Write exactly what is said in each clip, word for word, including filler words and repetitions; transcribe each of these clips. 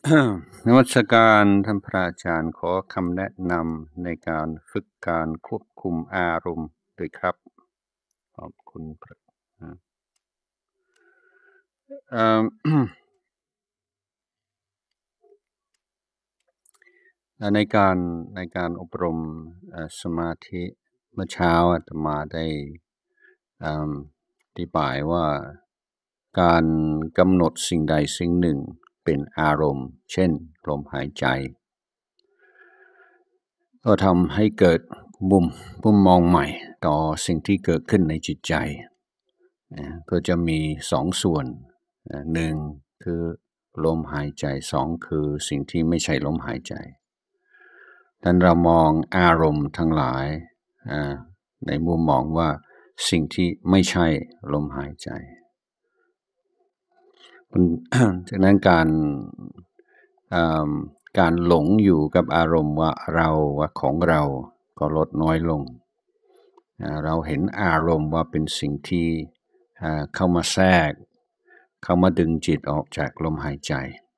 นมัสการท่านพระอาจารย์ขอคำแนะนำในการฝึกการควบคุมอารมณ์ด้วยครับขอบคุณพระเอ่อ ในการในการอบรมเอ่อสมาธิเมื่อเช้าอาตมาได้เอ่ออธิบายว่าการกำหนดสิ่งใดสิ่งหนึ่งเป็นอารมณ์เช่นลมหายใจก็ทำให้เกิดมุมมุมมองใหม่ต่อสิ่งที่เกิดขึ้นในจิตใจก็จะมีสองส่วนหนึ่งคือลมหายใจสองคือสิ่งที่ไม่ใช่ลมหายใจดังนั้นเรามองอารมณ์ทั้งหลายในมุมมองว่าสิ่งที่ไม่ใช่ลมหายใจจากนั้นการการหลงอยู่กับอารมณ์ว่าเราว่าของเราก็ลดน้อยลงเราเห็นอารมณ์ว่าเป็นสิ่งที่เข้ามาแทรกเข้ามาดึงจิตออกจากลมหายใจ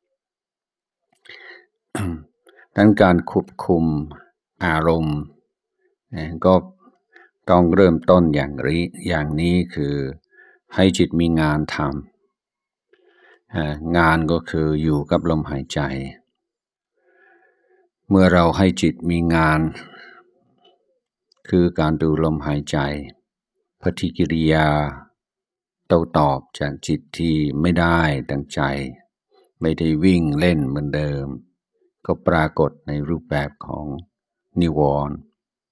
ดังนั้นการควบคุมอารมณ์ก็ต้องเริ่มต้นอย่างนี้อย่างนี้คือให้จิตมีงานทำงานก็คืออยู่กับลมหายใจเมื่อเราให้จิตมีงานคือการดูลมหายใจปฏิกิริยาโต้ตอบจากจิตที่ไม่ได้ดังใจไม่ได้วิ่งเล่นเหมือนเดิมก็ปรากฏในรูปแบบของนิวรณ์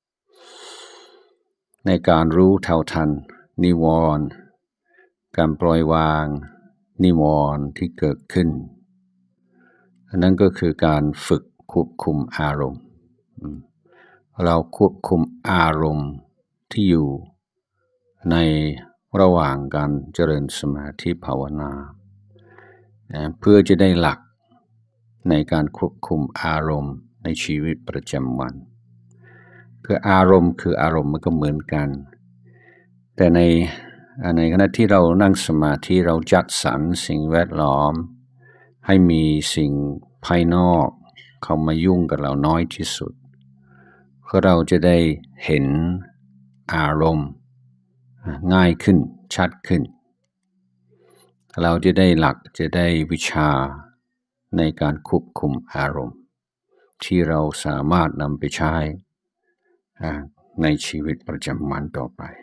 ในการรู้เท่าทันนิวรณ์การปล่อยวางนิวรณ์ที่เกิดขึ้นนั่นก็คือการฝึกควบคุมอารมณ์เราควบคุมอารมณ์ที่อยู่ในระหว่างการเจริญสมาธิภาวนาเพื่อจะได้หลักในการควบคุมอารมณ์ในชีวิตประจำวันคืออารมณ์คืออารมณ์มันก็เหมือนกันแต่ในในขณะที่เรานั่งสมาธิเราจัดสรรสิ่งแวดล้อมให้มีสิ่งภายนอกเข้ามายุ่งกับเราน้อยที่สุดเพื่อเราจะได้เห็นอารมณ์ง่ายขึ้นชัดขึ้นเราจะได้หลักจะได้วิชาในการควบคุมอารมณ์ที่เราสามารถนำไปใช้ในชีวิตประจำวันต่อไป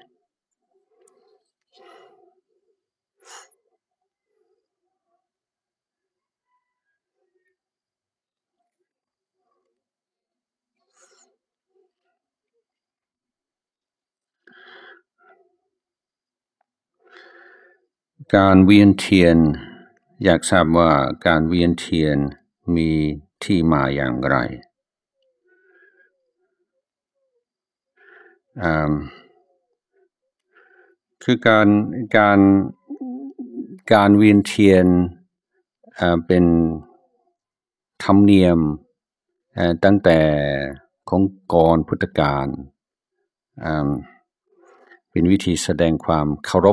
การเวียนเทียนอยากทราบว่าการเวียนเทียนมีที่มาอย่างไรคือการการการเวียนเทียนเป็นธรรมเนียมตั้งแต่ของก่อนพุทธกาลเป็นวิธีแสดงความเคารพ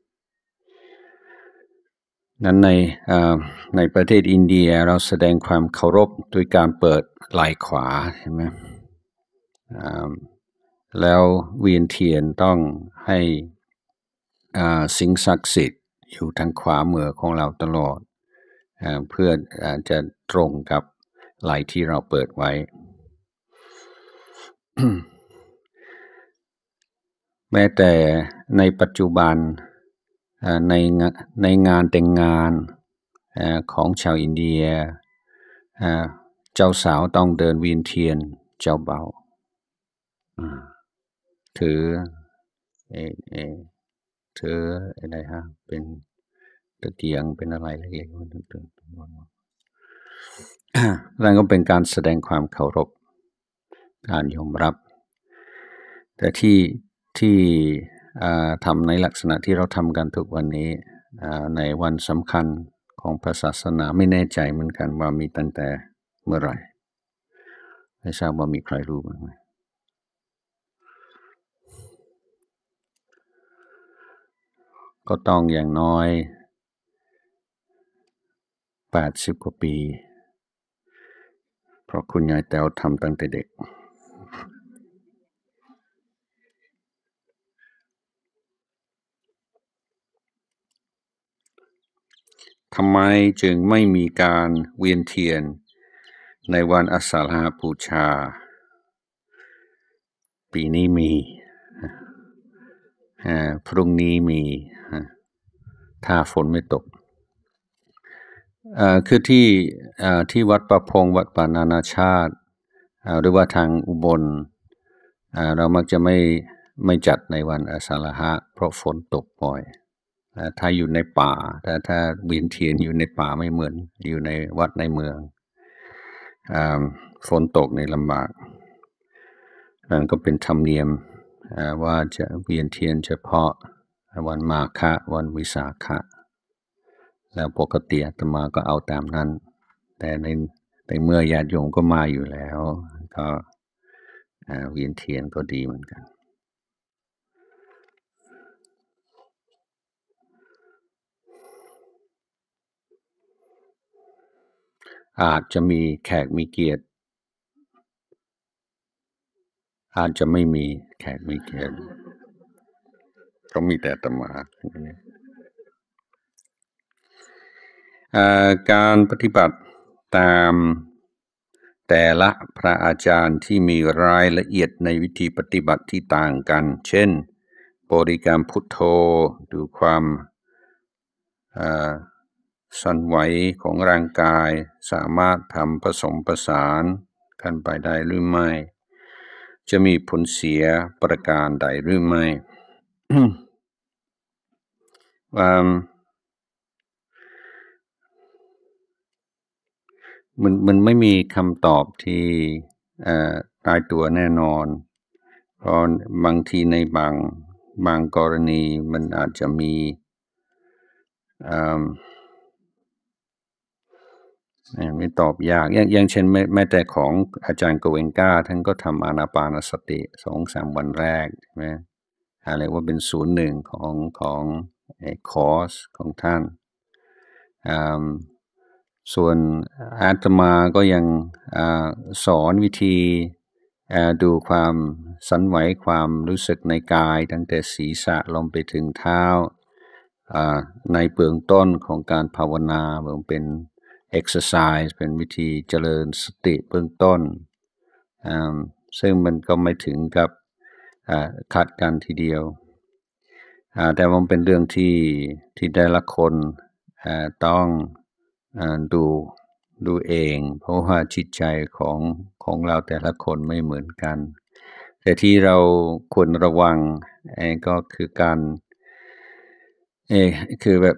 นั้นในในประเทศอินเดียเราแสดงความเคารพโดยการเปิดไหล่ขวาใช่ไหมแล้วเวียนเทียนต้องให้สิ่งศักดิ์สิทธิ์อยู่ทางขวามือของเราตลอดเพื่อจะตรงกับไหล่ที่เราเปิดไว้ แม้แต่ในปัจจุบันในในงานแต่งงานของชาวอินเดียเจ้าสาวต้องเดินเวียนเทียนเจ้าเบ่าวถือเอเอถืออะไรฮะเป็นตะเกียงเป็นอะไรเล็กๆมันตื่นนั่นก็เป็นการแสดงความเคารพการยอมรับแต่ที่ที่ทำในลักษณะที่เราทำกันทุกวันนี้ในวันสำคัญของพระศาสนาไม่แน่ใจเหมือนกันว่ามีตั้งแต่เมื่อไหร่ไม่ทราบว่ามีใครรู้บ้างไหมก็ต้องอย่างน้อยแปดสิบกว่าปีเพราะคุณยายแต้วทำตั้งแต่เด็กทำไมจึงไม่มีการเวียนเทียนในวันอาสาฬหบูชาปีนี้มีพรุ่งนี้มีถ้าฝนไม่ตกคือที่ที่วัดประพงวัดป่านานาชาติหรือว่าทางอุบลเรามักจะไม่ไม่จัดในวันอาสาฬหะเพราะฝนตกบ่อยถ้าอยู่ในป่าถ้าถ้าเวียนเทียนอยู่ในป่าไม่เหมือนอยู่ในวัดในเมืองฝนตกในลำบากนั่นก็เป็นธรรมเนียมว่าจะเวียนเทียนเฉพาะวันมาฆะวันวิสาขะแล้วปกติอาตมาก็เอาตามนั้นแต่ในในเมื่อญาติโยมก็มาอยู่แล้วก็เวียนเทียนก็ดีเหมือนกันอาจจะมีแขกมีเกียรติอาจจะไม่มีแขกมีเกียรติก็มีแต่อาตมาการปฏิบัติตามแต่ละพระอาจารย์ที่มีรายละเอียดในวิธีปฏิบัติที่ต่างกันเช่นบริกรรมพุทโธดูความสั่นไหวของร่างกายสามารถทำผสมผสานกันไปได้หรือไม่จะมีผลเสียประการใดหรือไม่ มันมันไม่มีคำตอบที่ตายตัวแน่นอนเพราะบางทีในบางบางกรณีมันอาจจะมีไม่ตอบยากอย่างอย่างเช่นแม้แม้แต่ของอาจารย์โกเวนก้าท่านก็ทำอานาปานสติสองสามวันแรกใช่ไหมอะไรว่าเป็นศูนย์หนึ่งของของคอร์สของท่านส่วนอาตมาก็ยังสอนวิธีดูความสั่นไหวความรู้สึกในกายตั้งแต่ศีรษะลงไปถึงเท้าในเบื้องต้นของการภาวนาเหมือนเป็น exercise เป็นวิธีเจริญสติเบื้องต้นซึ่งมันก็ไม่ถึงกับขัดกันทีเดียวแต่มันเป็นเรื่องที่ที่แต่ละคนต้องดูดูเองเพราะว่าจิตใจของของเราแต่ละคนไม่เหมือนกันแต่ที่เราควรระวังก็คือการเอคือแบบ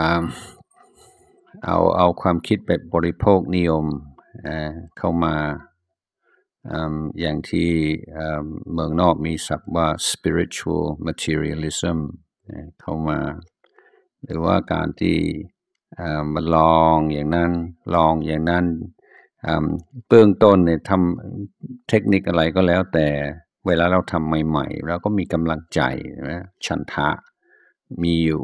เอาเอาความคิดแบบบริโภคนิยมเข้ามาอย่างที่เมืองนอกมีศัพท์ว่า spiritual materialism เข้ามาหรือว่าการที่มาลองอย่างนั้นลองอย่างนั้นเบื้องต้นเนี่ยทำเทคนิคอะไรก็แล้วแต่เวลาเราทำใหม่ๆเราก็มีกำลังใจนะฉันทะมีอยู่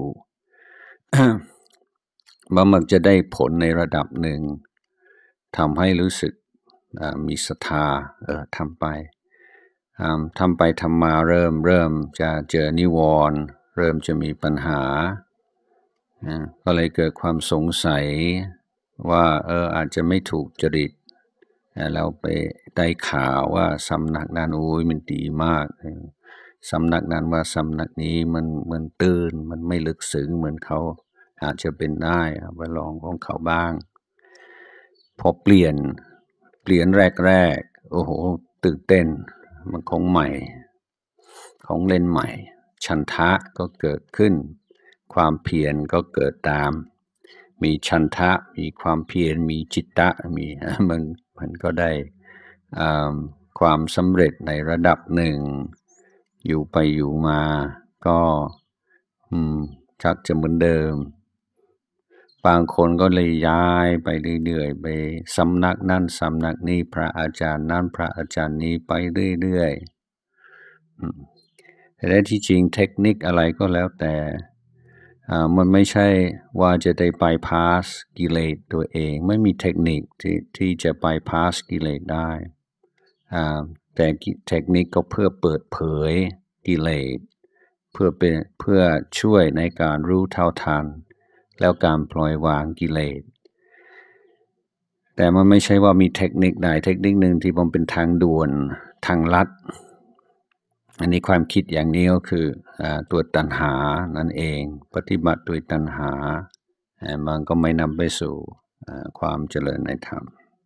ว่ามันจะได้ผลในระดับหนึ่งทำให้รู้สึกมีศรัทธาเออทำไปทำไปทำมาเริ่มเริ่มจะเจอนิวรณ์เริ่มจะมีปัญหาก็เลยเกิดความสงสัยว่าเอออาจจะไม่ถูกจริตเราไปได้ข่าวว่าสำนักนั้นอุ้ยมันดีมากสำนักนั้นว่าสำนักนี้มันมันตื่นมันไม่ลึกซึ้งเหมือนเขาอาจจะเป็นได้ไปลองของเขาบ้างพอเปลี่ยนเปลี่ยนแรกๆโอ้โหตื่นเต้นมันของใหม่ของเล่นใหม่ฉันทะก็เกิดขึ้นความเพียรก็เกิดตามมีฉันทะมีความเพียรมีจิตตะมีมันมันก็ได้ความสำเร็จในระดับหนึ่งอยู่ไปอยู่มาก็ชักจะเหมือนเดิมบางคนก็เลยย้ายไปเรื่อยๆไปสำนักนั่นสำนักนี้พระอาจารย์นั่นพระอาจารย์นี้ไปเรื่อยๆแต่ที่จริงเทคนิคอะไรก็แล้วแต่อ่ามันไม่ใช่ว่าจะได้ไปพาสกิเลสตัวเองไม่มีเทคนิคที่ที่จะไปพาสกิเลสได้อ่าแต่เทคนิคก็เพื่อเปิดเผยกิเลสเพื่อเป็นเพื่อช่วยในการรู้เท่าทันแล้วการปล่อยวางกิเลสแต่มันไม่ใช่ว่ามีเทคนิคใดเทคนิคหนึ่งที่มันเป็นทางด่วนทางลัดอันนี้ความคิดอย่างนี้ก็คือตัวตัณหานั่นเองปฏิบัติโดยตัณหามันก็ไม่นำไปสู่ความเจริญในธรรม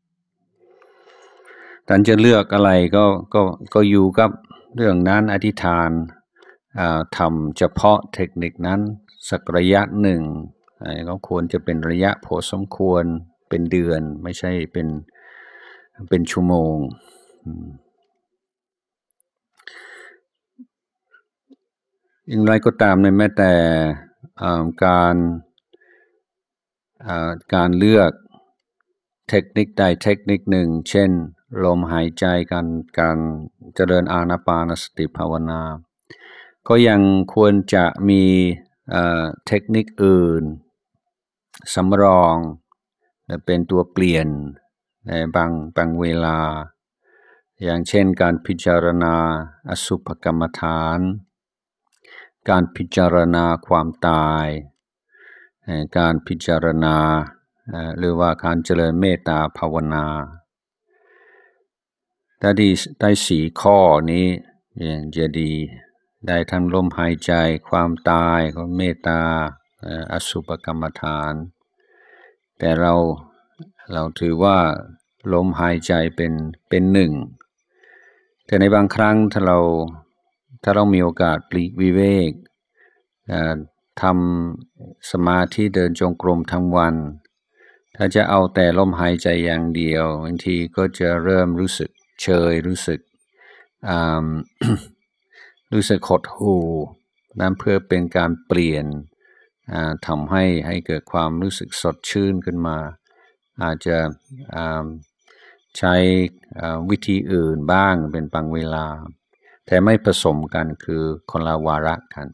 ท่านจะเลือกอะไรก็ก็ก็อยู่กับเรื่องนั้นอธิษฐานทำเฉพาะเทคนิคนั้นสักระยะหนึ่งก็ควรจะเป็นระยะพอสมควรเป็นเดือนไม่ใช่เป็นเป็นชั่วโมงอย่างไรก็ตามในแม้แต่การการเลือกเทคนิคใดเทคนิคหนึ่งเช่นลมหายใจการการเจริญอานาปานสติภาวนาก็ยังควรจะมีเทคนิคอื่นสำรองเป็นตัวเปลี่ยนในบางบางเวลาอย่างเช่นการพิจารณาอสุภกรรมฐานการพิจารณาความตายการพิจารณาหรือว่าการเจริญเมตตาภาวนาถ้าดีได้สี่ข้อนี้จะดีได้ทั้งลมหายใจความตายของเมตตาอสุภกรรมฐานแต่เราเราถือว่าลมหายใจเป็นเป็นหนึ่งแต่ในบางครั้งถ้าเราถ้าเรามีโอกาสปลีกวิเวกทำสมาธิเดินจงกรมทั้งวันถ้าจะเอาแต่ลมหายใจอย่างเดียวบางทีก็จะเริ่มรู้สึกเฉยรู้สึก รู้สึกหดหู่นั่นเพื่อเป็นการเปลี่ยนทำให้ให้เกิดความรู้สึกสดชื่นขึ้นมาอาจจะใช้วิธีอื่นบ้างเป็นบางเวลาแต่ไม่ผสมกันคือคนละวาระกัน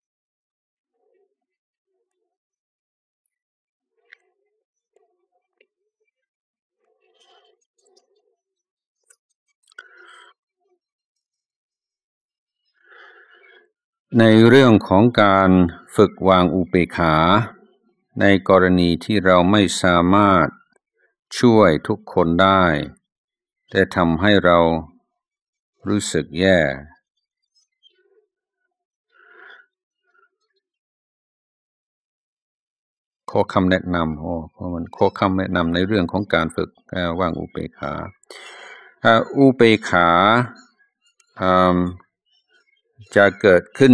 ในเรื่องของการฝึกวางอุเบกขาในกรณีที่เราไม่สามารถช่วยทุกคนได้แต่ทำให้เรารู้สึกแย่ข้อคำแนะนำโอ้มันข้อคำแนะนำในเรื่องของการฝึกวางอุเบกขาอุเบกขาจะเกิดขึ้น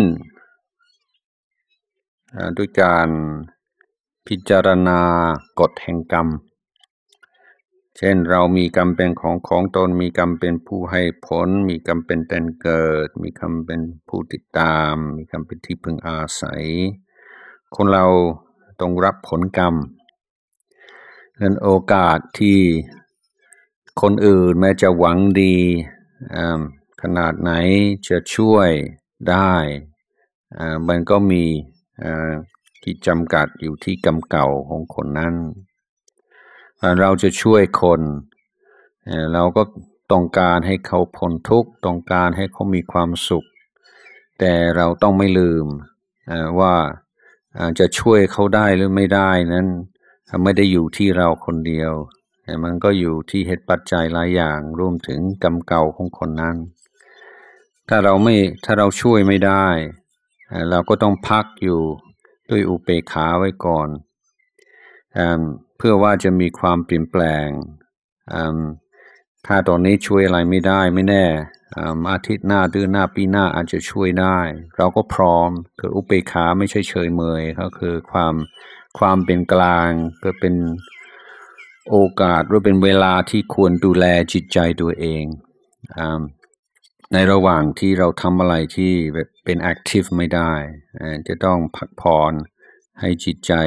ด้วยการพิจารณากฎแห่งกรรมเช่นเรามีกรรมเป็นของของตนมีกรรมเป็นผู้ให้ผลมีกรรมเป็นแดนเกิดมีกรรมเป็นผู้ติดตามมีกรรมเป็นที่พึงอาศัยคนเราต้องรับผลกรรมนั้นโอกาสที่คนอื่นแม้จะหวังดีขนาดไหนจะช่วยได้มันก็มีที่จำกัดอยู่ที่กรรมเก่าของคนนั้นเราจะช่วยคนเราก็ต้องการให้เขาพ้นทุกข์ต้องการให้เขามีความสุขแต่เราต้องไม่ลืมว่าจะช่วยเขาได้หรือไม่ได้นั้นไม่ได้อยู่ที่เราคนเดียวแต่มันก็อยู่ที่เหตุปัจจัยหลายอย่างรวมถึงกรรมเก่าของคนนั้นถ้าเราไม่ถ้าเราช่วยไม่ได้เราก็ต้องพักอยู่ด้วยอุเบกขาไว้ก่อนเพื่อว่าจะมีความเปลี่ยนแปลงถ้าตอนนี้ช่วยอะไรไม่ได้ไม่แน่อาทิตย์หน้าเดือนหน้าปีหน้าอาจจะช่วยได้เราก็พร้อมคืออุเบกขาไม่ใช่เฉยเมยก็คือความความเป็นกลางเพื่อเป็นโอกาสหรือเป็นเวลาที่ควรดูแลจิตใจตัวเองในระหว่างที่เราทำอะไรที่แบบเป็นแอคทีฟไม่ได้จะต้องพักผ่อนให้จิตใจ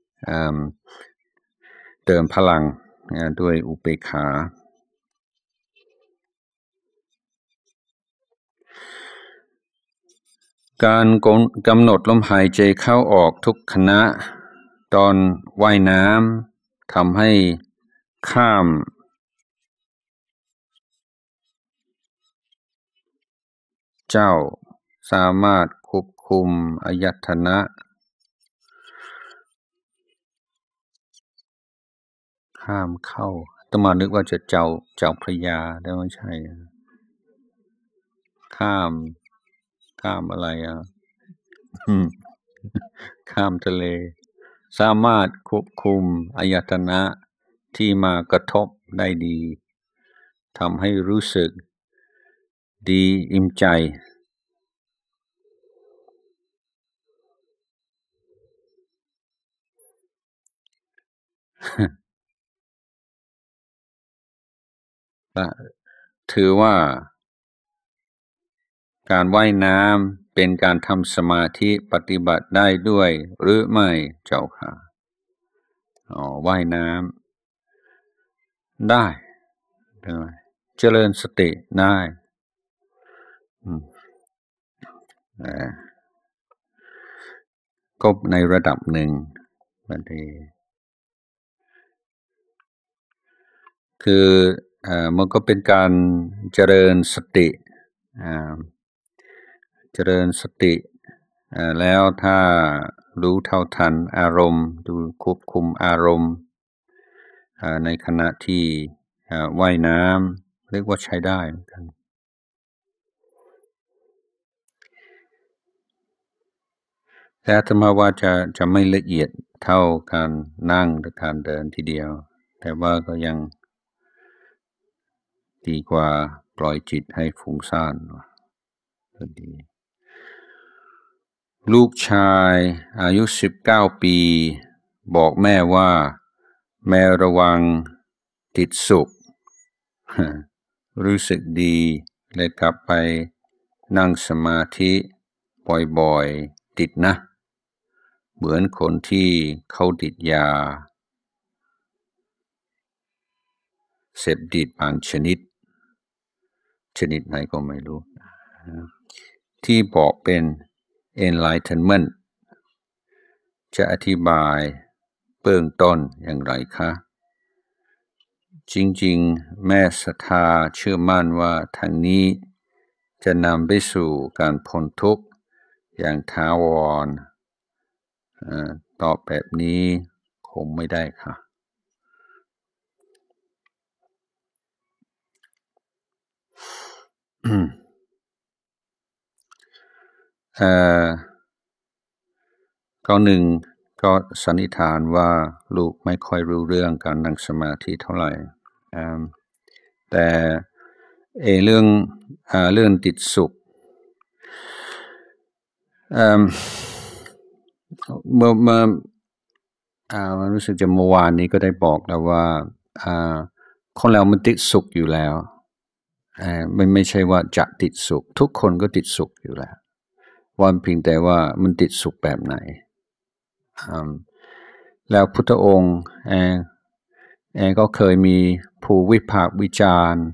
เติมพลังด้วยอุเบกขาการกำหนดลมหายใจเข้าออกทุกขณะตอนว่ายน้ำทำให้ข้ามเจ้าสามารถควบคุมอายตนะข้ามเข้าอาตมานึกว่าจะเจ้าเจ้าพระยาแต่ไม่ใช่ข้ามข้ามอะไรอ่ะข้ามทะเลสามารถควบคุมอายตนะที่มากระทบได้ดีทำให้รู้สึกดีอิ่มใจถือว่าการว่ายน้ำเป็นการทำสมาธิปฏิบัติได้ด้วยหรือไม่เจ้าค่ะอ๋อว่ายน้ำได้เจริญสติได้ก็ในระดับหนึ่งบางทีคืออ่ามันก็เป็นการเจริญสติอ่าเจริญสติอ่าแล้วถ้ารู้เท่าทันอารมณ์ดูควบคุมอารมณ์อ่าในขณะที่อ่าว่ายน้ำเรียกว่าใช้ได้เหมือนกันแต่อาตมาว่าจะจะไม่ละเอียดเท่าการนั่งหรือการเดินทีเดียวแต่ว่าก็ยังดีกว่าปล่อยจิตให้ฟุ้งซ่านก็ดีลูกชายอายุสิบเก้าปีบอกแม่ว่าแม่ระวังติดสุขรู้สึกดีเลยกลับไปนั่งสมาธิบ่อยๆติดนะเหมือนคนที่เขาติดยาเสพติดบางชนิดชนิดไหนก็ไม่รู้ที่บอกเป็น enlightenment จะอธิบายเบื้องต้นอย่างไรคะจริงๆแม่ศรัทธาเชื่อมั่นว่าทางนี้จะนำไปสู่การพ้นทุกข์อย่างถาวรตอบแบบนี้คงไม่ได้ค่ะเอ่อข้อหนึ่งก็สันนิษฐานว่าลูกไม่ค่อยรู้เรื่องการนั่งสมาธิเท่าไหร่แต่เอเรื่องอ่าเรื่องติดสุขเอ่อเมื่อเมื่ออ่ารู้สึกจะเมื่อวานนี้ก็ได้บอกแล้วว่าอ่าคนเรามันติดสุขอยู่แล้วอ่าไม่ไม่ใช่ว่าจะติดสุขทุกคนก็ติดสุขอยู่แล้ววันเพียงแต่ว่ามันติดสุขแบบไหนแล้วพุทธองค์เองเองก็เคยมีผู้วิพากษ์วิจารณ์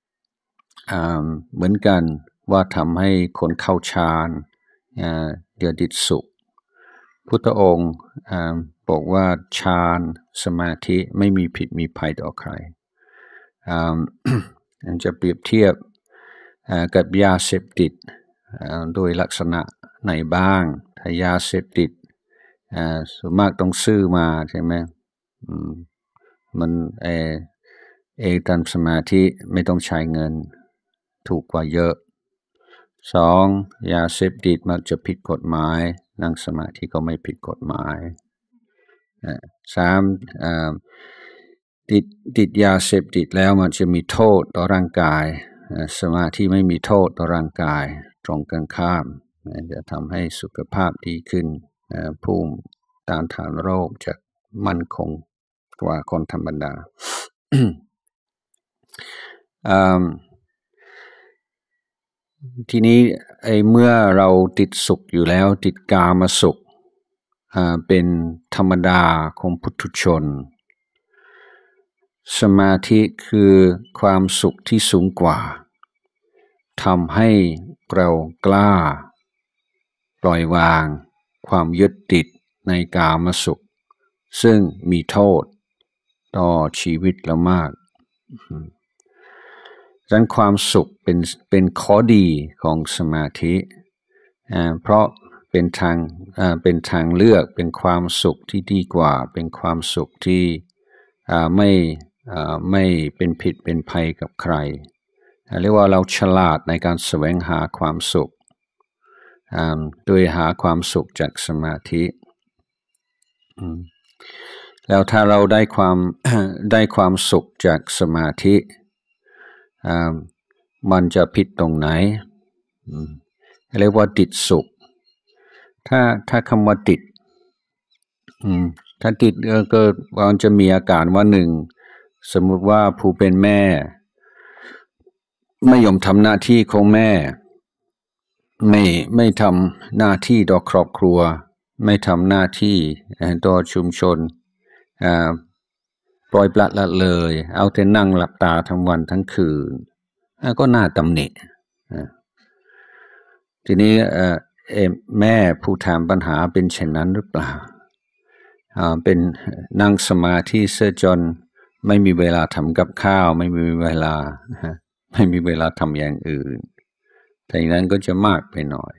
เหมือนกันว่าทำให้คนเข้าฌานเดี๋ยวติดสุขพุทธองค์บอกว่าฌานสมาธิไม่มีผิดมีภัยต่อใครจะเปรียบเทียบกับยาเสพติดโดยลักษณะไหนบ้างถ้ายาเสพติดส่วนมากต้องซื้อมาใช่ไหมมันเอเอทำสมาธิไม่ต้องใช้เงินถูกกว่าเยอะสองยาเสพติดมักจะผิดกฎหมายนั่งสมาธิก็ไม่ผิดกฎหมายสามติดติดยาเสพติดแล้วมันจะมีโทษต่อร่างกายสมาธิไม่มีโทษต่อร่างกายตรงกันข้ามจะทำให้สุขภาพดีขึ้นภูมิต้านทานโรคจะมั่นคงกว่าคนธรรมดา ทีนี้ไอ้เมื่อเราติดสุขอยู่แล้วติดกามสุขเป็นธรรมดาของปุถุชนสมาธิคือความสุขที่สูงกว่าทำให้เรากล้าปล่อยวางความยึดติดในกามสุขซึ่งมีโทษต่อชีวิตเรามากดังนั้นความสุขเป็นเป็นข้อดีของสมาธิเพราะเป็นทางเป็นทางเลือกเป็นความสุขที่ดีกว่าเป็นความสุขที่ไม่ไม่เป็นผิดเป็นภัยกับใครเรียกว่าเราฉลาดในการแสวงหาความสุขโดยหาความสุขจากสมาธิแล้วถ้าเราได้ความ ได้ความสุขจากสมาธิมันจะผิดตรงไหนเรียกว่าติดสุขถ้าถ้าคำว่าติดถ้าติดก็มันจะมีอาการว่าหนึ่งสมมุติว่าผู้เป็นแม่ไม่ยอมทำหน้าที่ของแม่ไม่ไม่ทำหน้าที่ต่อครอบครัวไม่ทำหน้าที่ต่อชุมชนปล่อยปละละเลยเอาแต่นั่งหลับตาทั้งวันทั้งคืนก็น่าตำหนิทีนี้แม่ผู้ถามปัญหาเป็นเช่นนั้นหรือเปล่าเป็นนั่งสมาธิเสียจนไม่มีเวลาทำกับข้าวไม่มีเวลาไม่มีเวลาทำอย่างอื่นแต่อย่างนั้นก็จะมากไปหน่อย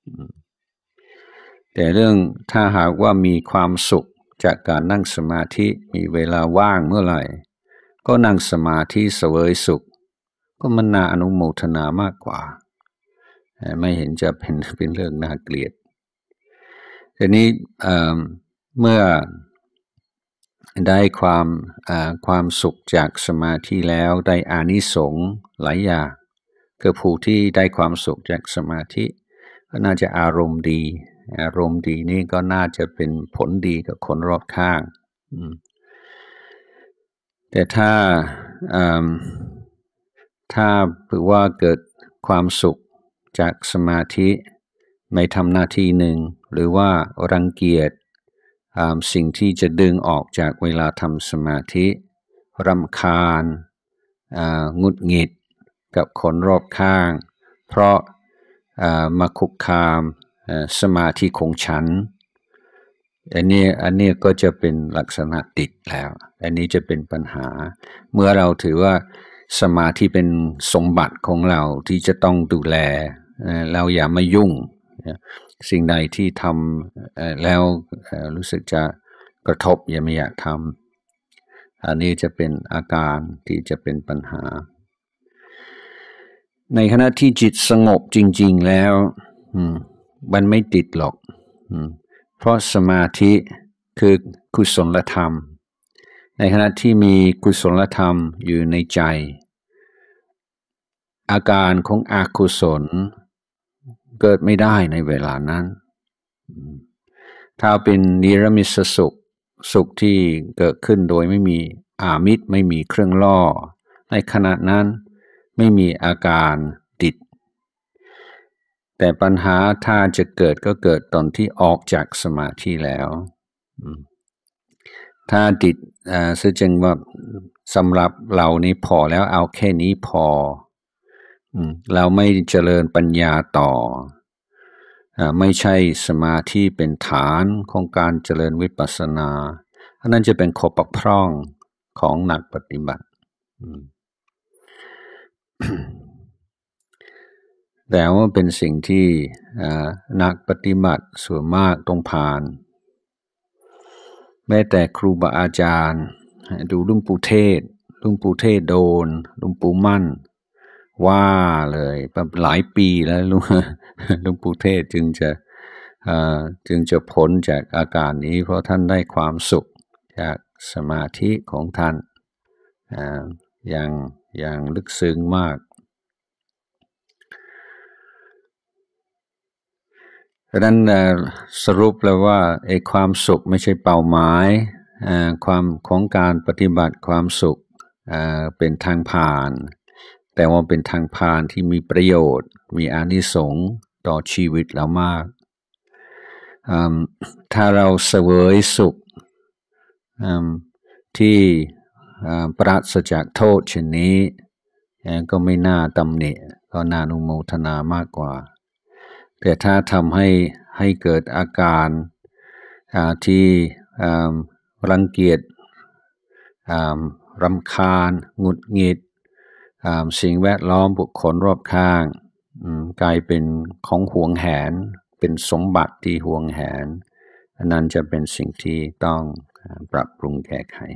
แต่เรื่องถ้าหากว่ามีความสุขจากการนั่งสมาธิมีเวลาว่างเมื่อไหร่ก็นั่งสมาธิเสวยสุขก็มันน่าอนุโมทนามากกว่าไม่เห็นจะเป็นเป็นเรื่องน่าเกลียดทีนี้เมื่อได้ความความสุขจากสมาธิแล้วได้อานิสงส์หลายอย่างคือผู้ที่ได้ความสุขจากสมาธิก็น่าจะอารมณ์ดีอารมณ์ดีนี่ก็น่าจะเป็นผลดีกับคนรอบข้างแต่ถ้าถ้าถือว่าเกิดความสุขจากสมาธิไม่ทำหน้าที่หนึ่งหรือว่ารังเกียจสิ่งที่จะดึงออกจากเวลาทำสมาธิรำคาญหงุดหงิดกับคนรอบข้างเพราะมาคุกคามสมาธิของฉันอันนี้อันนี้ก็จะเป็นลักษณะติดแล้วอันนี้จะเป็นปัญหาเมื่อเราถือว่าสมาธิเป็นสมบัติของเราที่จะต้องดูแลเราอย่ามายุ่งสิ่งใดที่ทำแล้วรู้สึกจะกระทบอย่าไม่อยากทำอันนี้จะเป็นอาการที่จะเป็นปัญหาในขณะที่จิตสงบจริงๆแล้วมันไม่ติดหรอกเพราะสมาธิคือกุศลธรรมในขณะที่มีกุศลธรรมอยู่ในใจอาการของอกุศลเกิดไม่ได้ในเวลานั้นถ้าเป็นนิรมิตสุขสุขที่เกิดขึ้นโดยไม่มีอามิตรไม่มีเครื่องล่อในขณะนั้นไม่มีอาการติดแต่ปัญหาถ้าจะเกิดก็เกิดตอนที่ออกจากสมาธิแล้วถ้าติดอ่าซึ่งจึงว่าสำหรับเรานี้พอแล้วเอาแค่นี้พอเราไม่เจริญปัญญาต่อไม่ใช่สมาธิเป็นฐานของการเจริญวิปัสสนาอันนั้นจะเป็นข้อบกพร่องของนักปฏิบัติแต่ว่าเป็นสิ่งที่นักปฏิบัติส่วนมากต้องผ่านแม้แต่ครูบาอาจารย์ดูหลวงปู่เทศหลวงปู่เทศโดนหลวงปู่มั่นว่าเลยหลายปีแล้วลุงหลวงปู่เทศจึงจะจึงจะพ้นจากอาการนี้เพราะท่านได้ความสุขจากสมาธิของท่านอย่างอย่างลึกซึ้งมากดังนั้นสรุปแล้วว่าไอ้ความสุขไม่ใช่เป้าหมายความของการปฏิบัติความสุขเป็นทางผ่านแต่ว่าเป็นทางผ่านที่มีประโยชน์มีอานิสงส์ต่อชีวิตเรามากถ้าเราเสวยสุขที่ปราศจากโทษเช่นนี้ก็ไม่น่าตำหนิก็น่าอนุโมทนามากกว่าแต่ถ้าทำให้ให้เกิดอาการที่รังเกียจรำคาญหงุดหงิดสิ่งแวดล้อมบุคคลรอบข้างกลายเป็นของหวงแหนเป็นสมบัติที่หวงแหนอันนั้นจะเป็นสิ่งที่ต้องปรับปรุงแก้ไข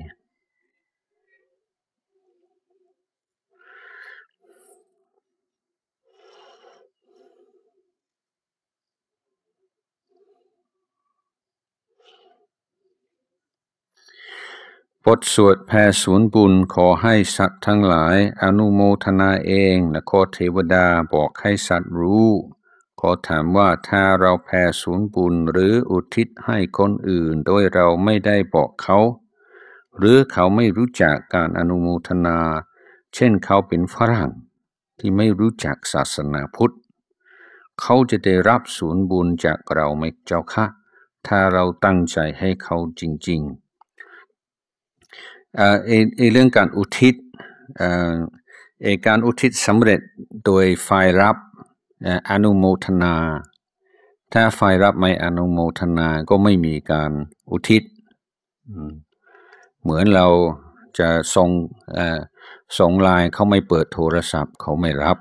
บทสวดแผ่ส่วนบุญขอให้สัตว์ทั้งหลายอนุโมทนาเองและขอเทวดาบอกให้สัตว์รู้ขอถามว่าถ้าเราแผ่ส่วนบุญหรืออุทิศให้คนอื่นโดยเราไม่ได้บอกเขาหรือเขาไม่รู้จักการอนุโมทนาเช่นเขาเป็นฝรั่งที่ไม่รู้จักศาสนาพุทธเขาจะได้รับส่วนบุญจากเราไหมเจ้าคะถ้าเราตั้งใจให้เขาจริงๆเอ่อไอ้เรื่องการอุทิศเอ่อไอ้การอุทิศสำเร็จโดยฝ่ายรับอนุโมทนาถ้าฝ่ายรับไม่อนุโมทนาก็ไม่มีการอุทิศเหมือนเราจะส่งเอ่อส่งไลน์เขาไม่เปิดโทรศัพท์เขาไม่รับ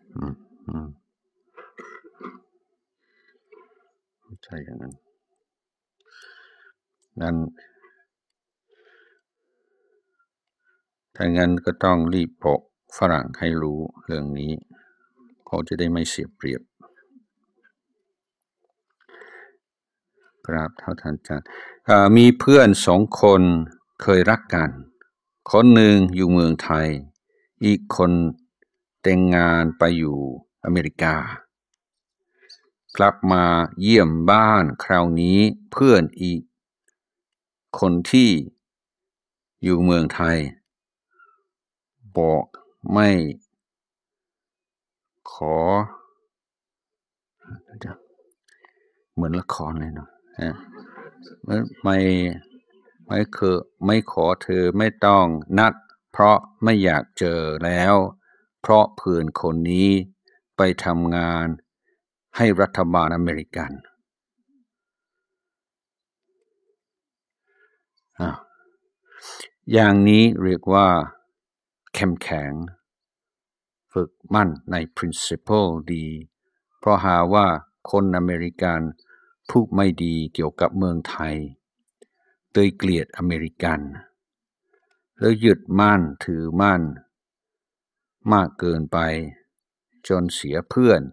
ใช่อย่างนั้นนั่นถ้างั้นก็ต้องรีบบอกฝรั่งให้รู้เรื่องนี้เขาจะได้ไม่เสียเปรียบครับเท่าทันอาจารย์มีเพื่อนสองคนเคยรักกันคนหนึ่งอยู่เมืองไทยอีกคนแต่งงานไปอยู่อเมริกากลับมาเยี่ยมบ้านคราวนี้เพื่อนอีกคนที่อยู่เมืองไทยบอกไม่ขอเหมือนละครเลยเนาะไม่ไม่ไม่คือไม่ขอเธอไม่ต้องนัดเพราะไม่อยากเจอแล้วเพราะเพื่อนคนนี้ไปทำงานให้รัฐบาลอเมริกันอย่างนี้เรียกว่าเข้มแข็งฝึกมั่นใน principle ดีเพราะหาว่าคนอเมริกันพูดไม่ดีเกี่ยวกับเมืองไทยโดยเกลียดอเมริกันแล้วยึดมั่นถือมั่นมากเกินไปจนเสียเพื่อน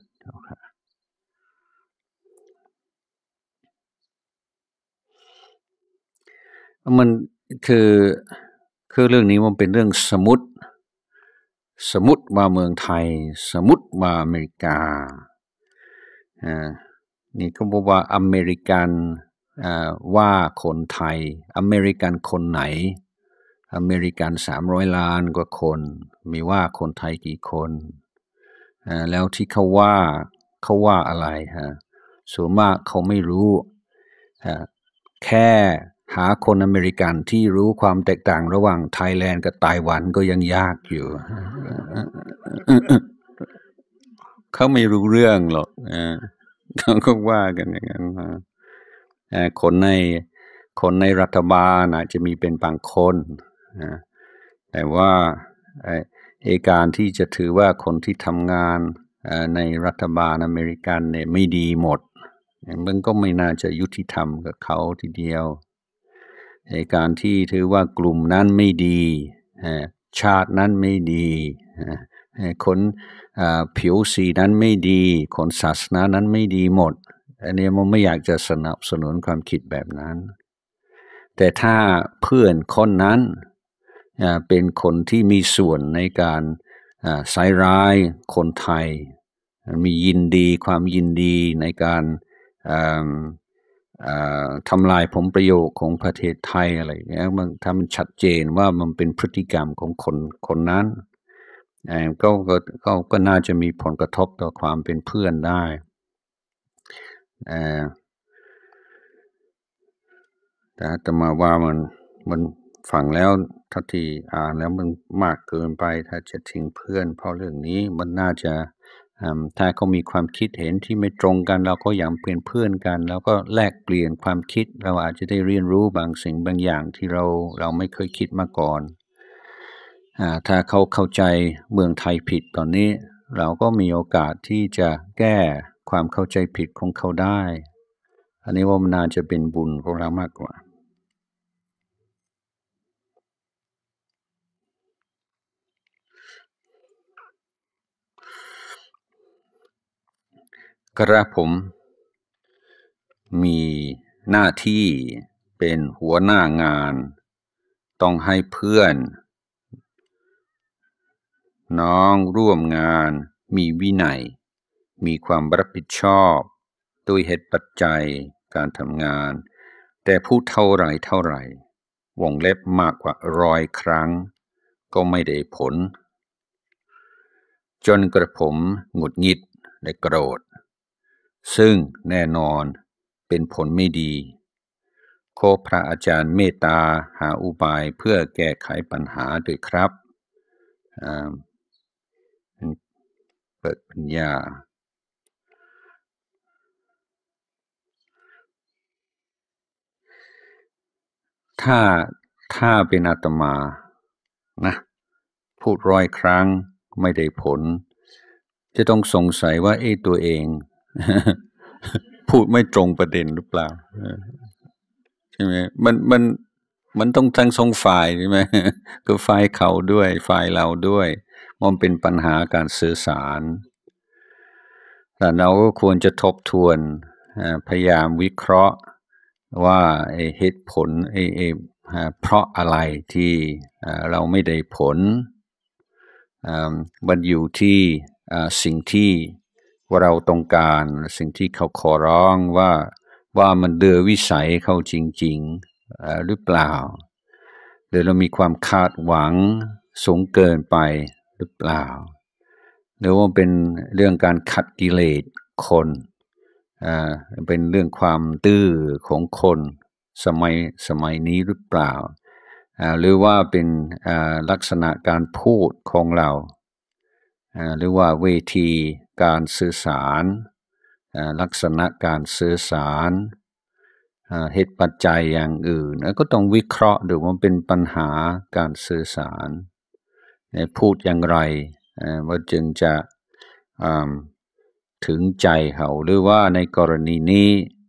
มันคือคือเรื่องนี้มันเป็นเรื่องสมมุติสมมุติว่าเมืองไทยสมมุติว่าอเมริกาอ่านี่ก็บอกว่าอเมริกันอ่าว่าคนไทยอเมริกันคนไหนอเมริกันสามร้อยล้านกว่าคนมีว่าคนไทยกี่คนอ่าแล้วที่เขาว่าเขาว่าอะไรฮะส่วนมากเขาไม่รู้อ่าแค่หาคนอเมริกันที่รู้ความแตกต่างระหว่างไทยแลนด์กับไต้หวันก็ยังยากอยู่เขาไม่รู้เรื่องหรอกเขาก็ว่ากันอย่างนั้นคนในคนในรัฐบาลอาจจะมีเป็นบางคนแต่ว่าเอการที่จะถือว่าคนที่ทำงานในรัฐบาลอเมริกันเนี่ยไม่ดีหมดมันก็ไม่น่าจะยุติธรรมกับเขาทีเดียวในการที่ถือว่ากลุ่มนั้นไม่ดีชาตินั้นไม่ดีคนผิวสีนั้นไม่ดีคนศาสนานั้นไม่ดีหมดอันนี้มันไม่อยากจะสนับสนุนความคิดแบบนั้นแต่ถ้าเพื่อนคนนั้นเป็นคนที่มีส่วนในการใส่ร้ายคนไทยมียินดีความยินดีในการทำลายผลประโยชน์ของประเทศไทยอะไรอย่างเงี้ยมันถ้ามันชัดเจนว่ามันเป็นพฤติกรรมของคนคนนั้นก็ก็ก็ก็น่าจะมีผลกระทบต่อความเป็นเพื่อนได้แต่แต่มาว่ามันมันฟังแล้วทัศที่อ่านแล้วมันมากเกินไปถ้าจะทิ้งเพื่อนเพราะเรื่องนี้มันน่าจะถ้าเขามีความคิดเห็นที่ไม่ตรงกันเราก็ยังเป็นเพื่อนกันแล้วก็แลกเปลี่ยนความคิดเราอาจจะได้เรียนรู้บางสิ่งบางอย่างที่เราเราไม่เคยคิดมาก่อนถ้าเขาเข้าใจเมืองไทยผิดตอนนี้เราก็มีโอกาสที่จะแก้ความเข้าใจผิดของเขาได้อันนี้ว่ามันน่าจะเป็นบุญของเรามากกว่ากระผมมีหน้าที่เป็นหัวหน้างานต้องให้เพื่อนน้องร่วมงานมีวินัยมีความรับผิดชอบด้วยเหตุปัจจัยการทำงานแต่พูดเท่าไรเท่าไรวงเล็บมากกว่าร้อยครั้งก็ไม่ได้ผลจนกระผมหงุดหงิดและโกรธซึ่งแน่นอนเป็นผลไม่ดีขอพระอาจารย์เมตตาหาอุบายเพื่อแก้ไขปัญหาด้วยครับเปิดปัญญาถ้าถ้าเป็นอาตมานะพูดร้อยครั้งไม่ได้ผลจะต้องสงสัยว่าเอ๊ะตัวเองพูดไม่ตรงประเด็นหรือเปล่าใช่ไหมมันมันมันต้องทั้งสองฝ่ายใช่ไหมคือฝ่ายเขาด้วยฝ่ายเราด้วยมันเป็นปัญหาการสื่อสารแต่เราก็ควรจะทบทวนพยายามวิเคราะห์ว่าเหตุผลเพราะอะไรที่เราไม่ได้ผลมันอยู่ที่สิ่งที่ว่าเราต้องการสิ่งที่เขาขอร้องว่าว่ามันเดือวิสัยเขาจริงๆหรือเปล่าหรือเรามีความคาดหวังสูงเกินไปหรือเปล่าหรือว่าเป็นเรื่องการขัดกิเลสคนเป็นเรื่องความตื้อของคนสมัยสมัยนี้หรือเปล่าหรือว่าเป็นลักษณะการพูดของเราหรือว่าเวทีการสื่อสารลักษณะการสื่อสารเหตุปัจจัยอย่างอื่นก็ต้องวิเคราะห์ดูว่าเป็นปัญหาการสื่อสารพูดอย่างไรว่าจึงจะถึงใจเขาหรือว่าในกรณีนี้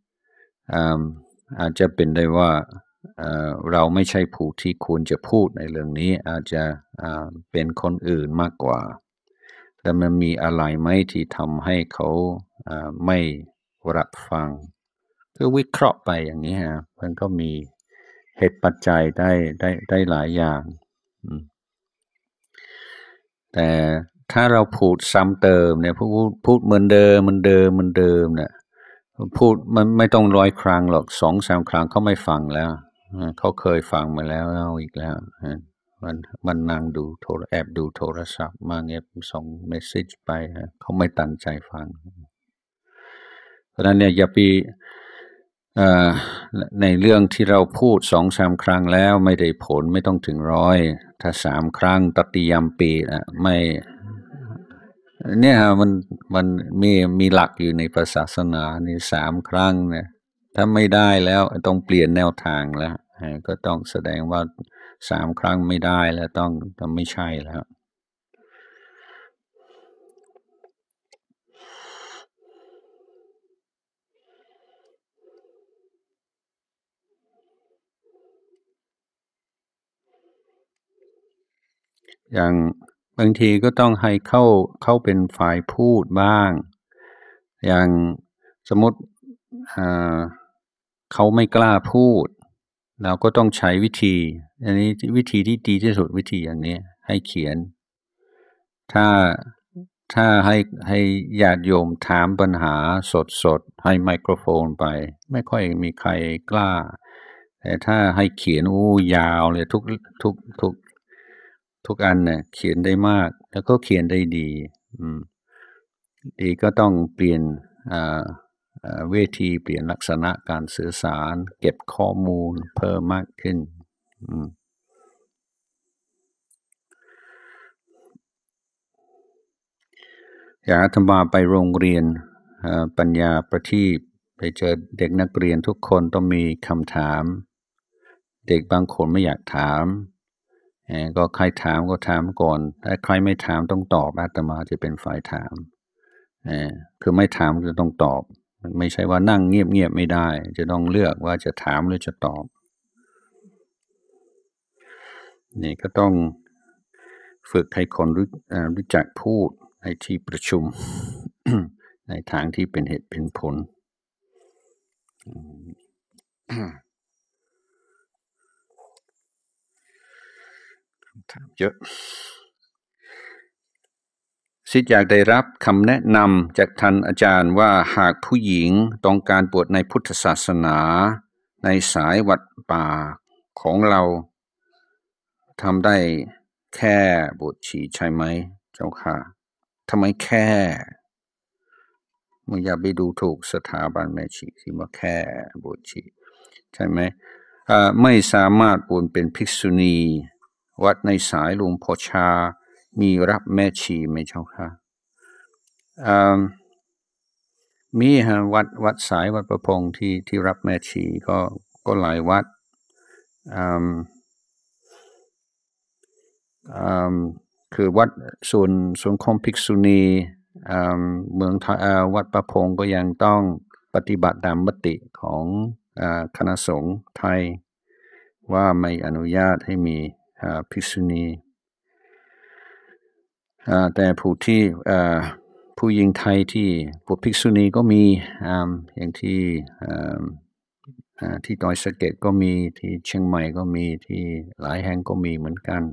อาจจะเป็นได้ว่าเราไม่ใช่ผู้ที่ควรจะพูดในเรื่องนี้อาจจะเป็นคนอื่นมากกว่าแต่มันมีอะไรไหมที่ทำให้เขาไม่รับฟังคือวิเคราะห์ไปอย่างนี้ฮะมันก็มีเหตุปัจจัยได้ได้ได้หลายอย่างแต่ถ้าเราพูดซ้ำเติมเนี่ยพูดพูดเหมือนเดิมเหมือนเดิมเหมือนเดิมเนี่ยพูดมันไม่ต้องร้อยครั้งหรอกสองสามครั้งเขาไม่ฟังแล้วเขาเคยฟังมาแล้วเอาอีกแล้วมันมันนั่งดูโทรแอบดูโทรศัพท์มาเงี้ยส่งเมสเซจไปเขาไม่ตั้งใจฟังเพราะนั้นเนี่ยอย่าไปในเรื่องที่เราพูดสองสามครั้งแล้วไม่ได้ผลไม่ต้องถึงร้อยถ้าสามครั้งตติยมปีไม่เนี่ยมันมันมีมีหลักอยู่ในศาสนานี่สามครั้งเนี่ยถ้าไม่ได้แล้วต้องเปลี่ยนแนวทางแล้วก็ต้องแสดงว่าสามครั้งไม่ได้แล้วต้องต้องไม่ใช่แล้วอย่างบางทีก็ต้องให้เข้าเข้าเป็นฝ่ายพูดบ้างอย่างสมมติเขาไม่กล้าพูดเราก็ต้องใช้วิธีอันนี้วิธีที่ดีที่สุดวิธีอย่างนี้ให้เขียนถ้าถ้าให้ให้ญาติโยมถามปัญหาสดๆให้ไมโครโฟนไปไม่ค่อยมีใครกล้าแต่ถ้าให้เขียนอู้ยาวเลยทุกทุกทุกทุกอันเนี่ยเขียนได้มากแล้วก็เขียนได้ดีอืมดีก็ต้องเปลี่ยนอ่าเวทีเปลี่ยนลักษณะการสื่อสารเก็บข้อมูลเพิ่มมากขึ้นอืมอยากอาตมาไปโรงเรียนปัญญาประทีปไปเจอเด็กนักเรียนทุกคนต้องมีคำถามเด็กบางคนไม่อยากถามก็ใครถามก็ถามก่อนถ้าใครไม่ถามต้องตอบอาตมาจะเป็นฝ่ายถามคือไม่ถามจะต้องตอบไม่ใช่ว่านั่งเงียบๆไม่ได้จะต้องเลือกว่าจะถามหรือจะตอบนี่ก็ต้องฝึกให้คนรู้รู้จักพูดในที่ประชุม ในทางที่เป็นเหตุเป็นผลถามเยอะสิทธิ์อยากได้รับคำแนะนำจากท่านอาจารย์ว่าหากผู้หญิงต้องการบวชในพุทธศาสนาในสายวัดป่าของเราทำได้แค่บวชชีใช่ไหมเจ้าค่ะทำไมแค่มึงอย่าไปดูถูกสถาบันแม่ชีที่มาแค่บวชชีใช่ไหมไม่สามารถบวชเป็นภิกษุณีวัดในสายหลวงพ่อชามีรับแม่ชีไหมเจ้าค่ะมีฮะวัดวัดสายวัดประพงที่ที่รับแม่ชีก็ก็หลายวัดคือวัดส่วนส่วนของภิกษุณีเมืองวัดประพงก็ยังต้องปฏิบัติตามมติของคณะสงฆ์ไทยว่าไม่อนุญาตให้มีภิกษุณีแต่ผู้ที่ผู้หญิงไทยที่บวชภิกษุณีก็มีอย่างที่ที่ดอยสะเก็ดก็มีที่เชียงใหม่ก็มีที่หลายแห่งก็มีเหมือนกัน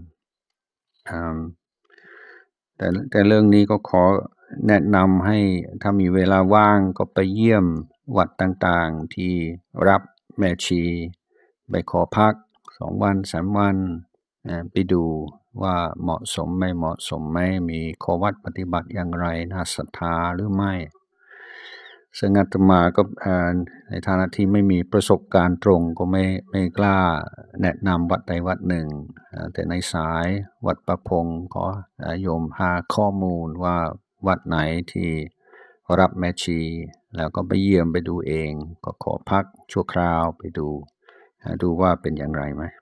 แต่แต่เรื่องนี้ก็ขอแนะนำให้ถ้ามีเวลาว่างก็ไปเยี่ยมวัดต่างๆที่รับแม่ชีไปขอพักสองวันสามวันไปดูว่าเหมาะสมไม่เหมาะสมไหมมีข้อวัดปฏิบัติอย่างไรน่าศรัทธาหรือไม่ซึ่งอาตมาก็ในฐานะที่ไม่มีประสบการณ์ตรงก็ไม่ไม่กล้าแนะนำวัดใดวัดหนึ่งแต่ในสายวัดประพงขอโยมหาข้อมูลว่าวัดไหนที่รับแม่ชีแล้วก็ไปเยี่ยมไปดูเองก็ขอพักชั่วคราวไปดูดูว่าเป็นอย่างไรไหม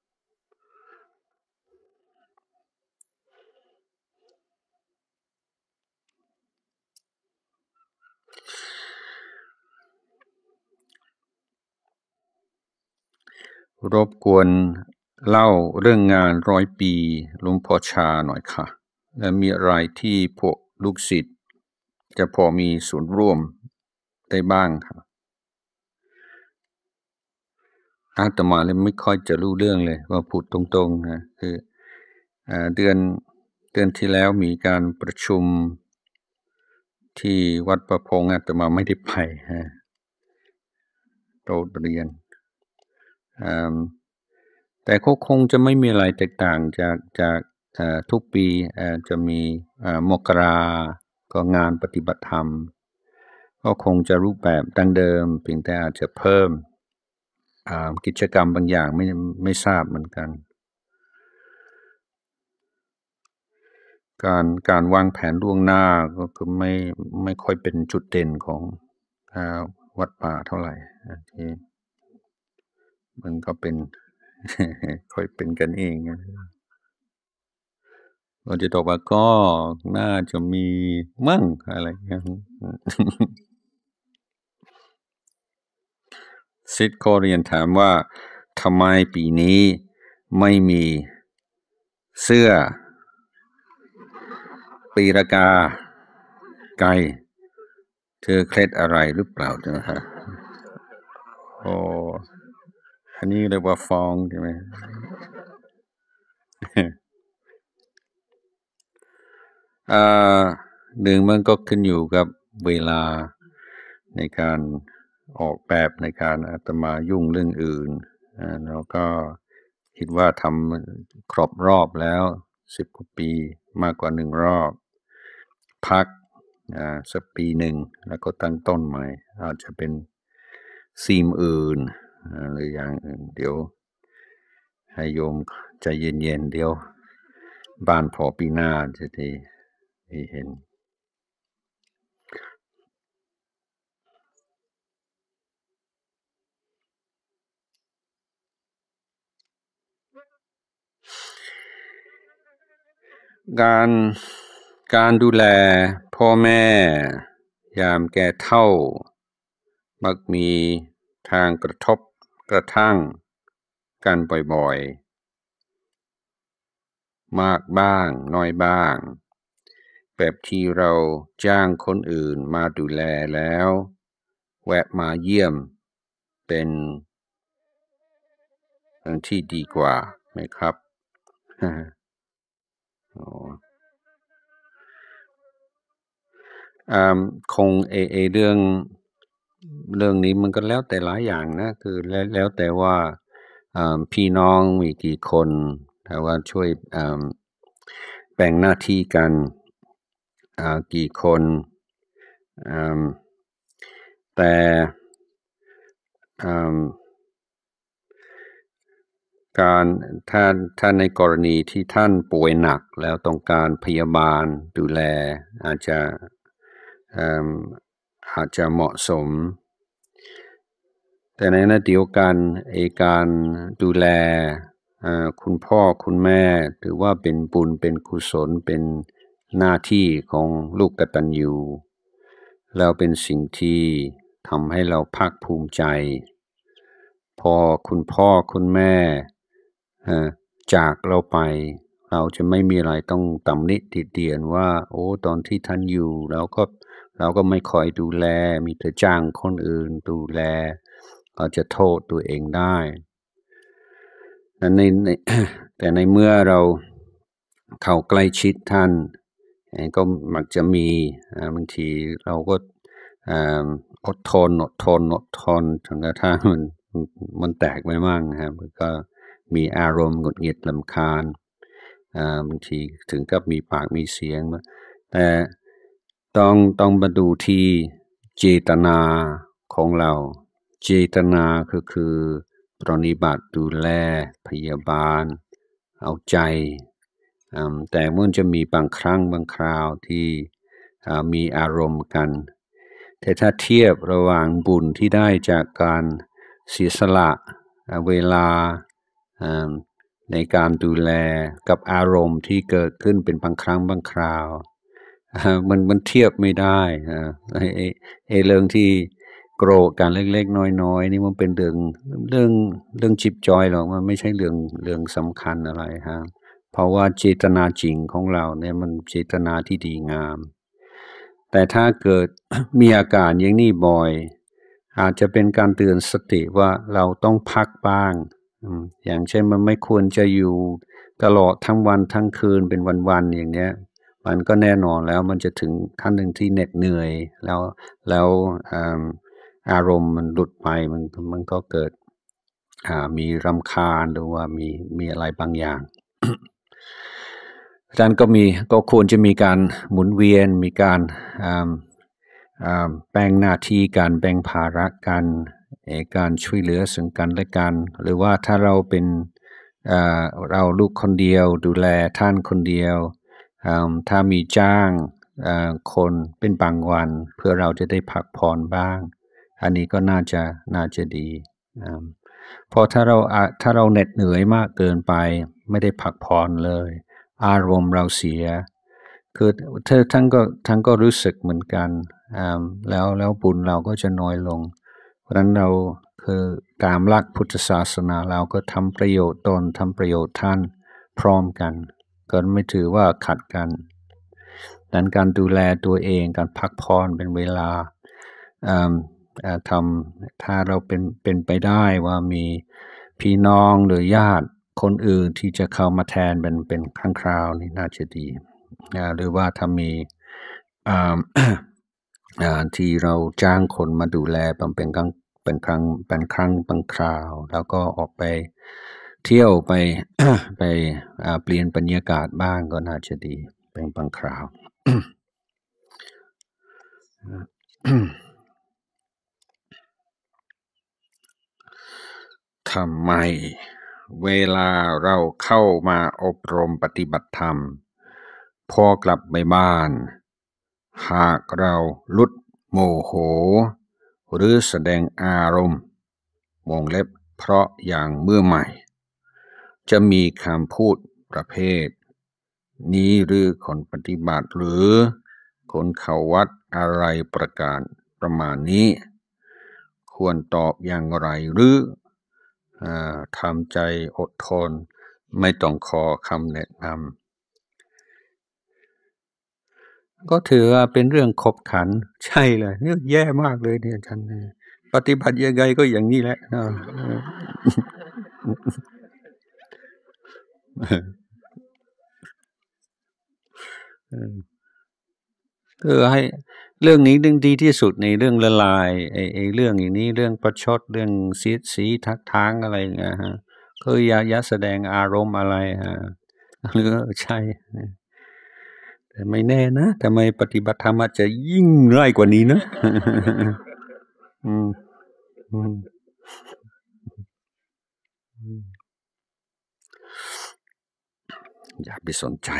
รบกวนเล่าเรื่องงานร้อยปีหลวงพ่อชาหน่อยค่ะและมีอะไรที่พวกลูกศิษย์จะพอมีส่วนร่วมได้บ้างครับอาตมาเลยไม่ค่อยจะรู้เรื่องเลยว่าพูดตรงๆนะคือเดือนเดือนที่แล้วมีการประชุมที่วัดประพงอาตมาไม่ได้ไปฮะโรงเรียนแต่ก็คงจะไม่มีอะไรแตกต่างจากจากทุกปีจะมีมกราก็งานปฏิบัติธรรมก็คงจะรูปแบบดังเดิมเพียงแต่อาจจะเพิ่มกิจกรรมบางอย่างไม่ไม่ทราบเหมือนกันการการวางแผนล่วงหน้าก็คือไม่ไม่ค่อยเป็นจุดเด่นของวัดป่าเท่าไหร่ที่มันก็เป็นค่อยเป็นกันเองเราจะตอบว่าก็น่าจะมีมั่งอะไรเงี้ยซิดโคเรียนถามว่าทำไมปีนี้ไม่มีเสื้อปีรากาไก่เธอเคล็ดอะไรหรือเปล่าจ๊ะฮะโอ้อันนี้เรียกว่าฟองใช่ไหมอ่าหนึ่งมันก็ขึ้นอยู่กับเวลาในการออกแบบในการอาตมายุ่งเรื่องอื่นแล้วก็คิดว่าทำครบรอบแล้วสิบกว่าปีมากกว่าหนึ่งรอบพักสักปีหนึ่งแล้วก็ตั้งต้นใหม่อาจจะเป็นซีมอื่นหรืออย่างอื่นเดี๋ยวให้โยมใจเย็นๆเดี๋ยวบ้านพอปีหน้าจะได้เห็นการการดูแลพ่อแม่ยามแก่เฒ่ามักมีทางกระทบกระทั่งกันบ่อยๆมากบ้างน้อยบ้างแบบที่เราจ้างคนอื่นมาดูแลแล้วแวะมาเยี่ยมเป็นอันที่ดีกว่าไหมครับ อ่าคงเอเอเรื่องเรื่องนี้มันก็แล้วแต่หลายอย่างนะคือแล้วแล้วแต่ว่าอ่าพี่น้องมีกี่คนแต่ว่าช่วยอ่าแบ่งหน้าที่กันอ่ากี่คนอ่าแต่อ่าการถ้าถ้าในกรณีที่ท่านป่วยหนักแล้วต้องการพยาบาลดูแลอาจจะอ่าอาจจะเหมาะสมแต่ในขณะเดียวกันไอ้การดูแลอ่าคุณพ่อคุณแม่ถือว่าเป็นบุญเป็นกุศลเป็นหน้าที่ของลูกกตัญญูแล้วเป็นสิ่งที่ทำให้เราภาคภูมิใจพอคุณพ่อคุณแม่จากเราไปเราจะไม่มีอะไรต้องตำหนิติเตียนว่าโอ้ตอนที่ท่านอยู่เราก็เราก็ไม่ค่อยดูแลมีแต่จ้างคนอื่นดูแลเราจะโทษตัวเองได้แต่ในใน แต่ในเมื่อเราเข้าใกล้ชิดท่านก็มักจะมีบางทีเราก็อดทนอดทนอดทนจนกระทั่งมันมันแตกไปมั่งครับก็มีอารมณ์หงุดหงิดรำคาญบางทีถึงกับมีปากมีเสียงแต่ต้องต้องมาดูที่เจตนาของเราเจตนาก็คือปฏิบัติดูแลพยาบาลเอาใจแต่มันจะมีบางครั้งบางคราวที่มีอารมณ์กันแต่ถ้าเทียบระหว่างบุญที่ได้จากการเสียสละเวลาในการดูแลกับอารมณ์ที่เกิดขึ้นเป็นบางครั้งบางคราวมันมันเทียบไม่ได้ไอ้ไอ้เรื่องที่โกรธกันเล็กๆน้อยๆนี่มันเป็นเรื่องเรื่องเรื่องจิบจอยหรอกมันไม่ใช่เรื่องเรื่องสำคัญอะไรฮะเพราะว่าเจตนาจริงของเราเนี่ยมันเจตนาที่ดีงามแต่ถ้าเกิดมีอาการอย่างนี้บ่อยอาจจะเป็นการเตือนสติว่าเราต้องพักบ้างอย่างเช่นมันไม่ควรจะอยู่ตลอดทั้งวันทั้งคืนเป็นวันๆอย่างเนี้ยมันก็แน่นอนแล้วมันจะถึงขั้นหนึ่งที่เหน็ดเหนื่อยแล้วแล้วอารมณ์มันหลุดไปมันมันก็เกิดมีรำคาญหรือว่ามีมีอะไรบางอย่างอาจารย์ก็มีก็ควรจะมีการหมุนเวียนมีการแบ่งหน้าที่การแบ่งภาระกันการช่วยเหลือซึ่งกันและกันหรือว่าถ้าเราเป็นเราลูกคนเดียวดูแลท่านคนเดียวถ้ามีจ้างคนเป็นบางวันเพื่อเราจะได้พักผ่อนบ้างอันนี้ก็น่าจะน่าจะดีเพราะถ้าเราถ้าเราเหน็ดเหนื่อยมากเกินไปไม่ได้พักผ่อนเลยอารมณ์เราเสียคือเธอทั้งก็ทั้งก็รู้สึกเหมือนกันแล้วแล้วบุญเราก็จะน้อยลงเพราะฉะนั้นเราคือตามหลักพุทธศาสนาเราก็ทำประโยชน์ตนทำประโยชน์ท่านพร้อมกันก็ไม่ถือว่าขัดกันดังนั้นการดูแลตัวเองการพักผ่อนเป็นเวลาทำถ้าเราเป็นเป็นไปได้ว่ามีพี่น้องหรือญาติคนอื่นที่จะเข้ามาแทนเป็นเป็นครั้งคราวนี่น่าจะดีหรือว่าถ้ามีที่เราจ้างคนมาดูแลเป็นครั้งเป็นครั้งเป็นครั้งบางคราวแล้วก็ออกไปเที่ยวไป ไปเปลี่ยนบรรยากาศบ้างก็น่าจะดีเป็นบางคราว ทำไมเวลาเราเข้ามาอบรมปฏิบัติธรรมพอกลับไปบ้านหากเราลุดโมโหหรือแสดงอารมณ์วงเล็บเพราะอย่างเมื่อใหม่จะมีคำพูดประเภทนี้หรือคนปฏิบัติหรือคนเข้าวัดอะไรประการประมาณนี้ควรตอบอย่างไรหรือทำใจอดทนไม่ต้องขอคำแนะนำก็ถือว่าเป็นเรื่องขบขันใช่เลยเนี่ยแย่มากเลยเนี่ยอาจารย์ปฏิบัติยังไงก็อย่างนี้แหละคือให้เรื่องนี้เรื่องดีที่สุดในเรื่องละลายไอ้ไอ้เรื่องอย่างนี้เรื่องประชดเรื่องสีสีทักทางอะไรเงี้ยฮะคืออย่าอย่าแสดงอารมณ์อะไรฮะหรือใช่แต่ไม่แน่นะทำไมปฏิบัติธรรมอาจจะยิ่งร้ายกว่านี้นะอืมอืมอย่าไปสนใจ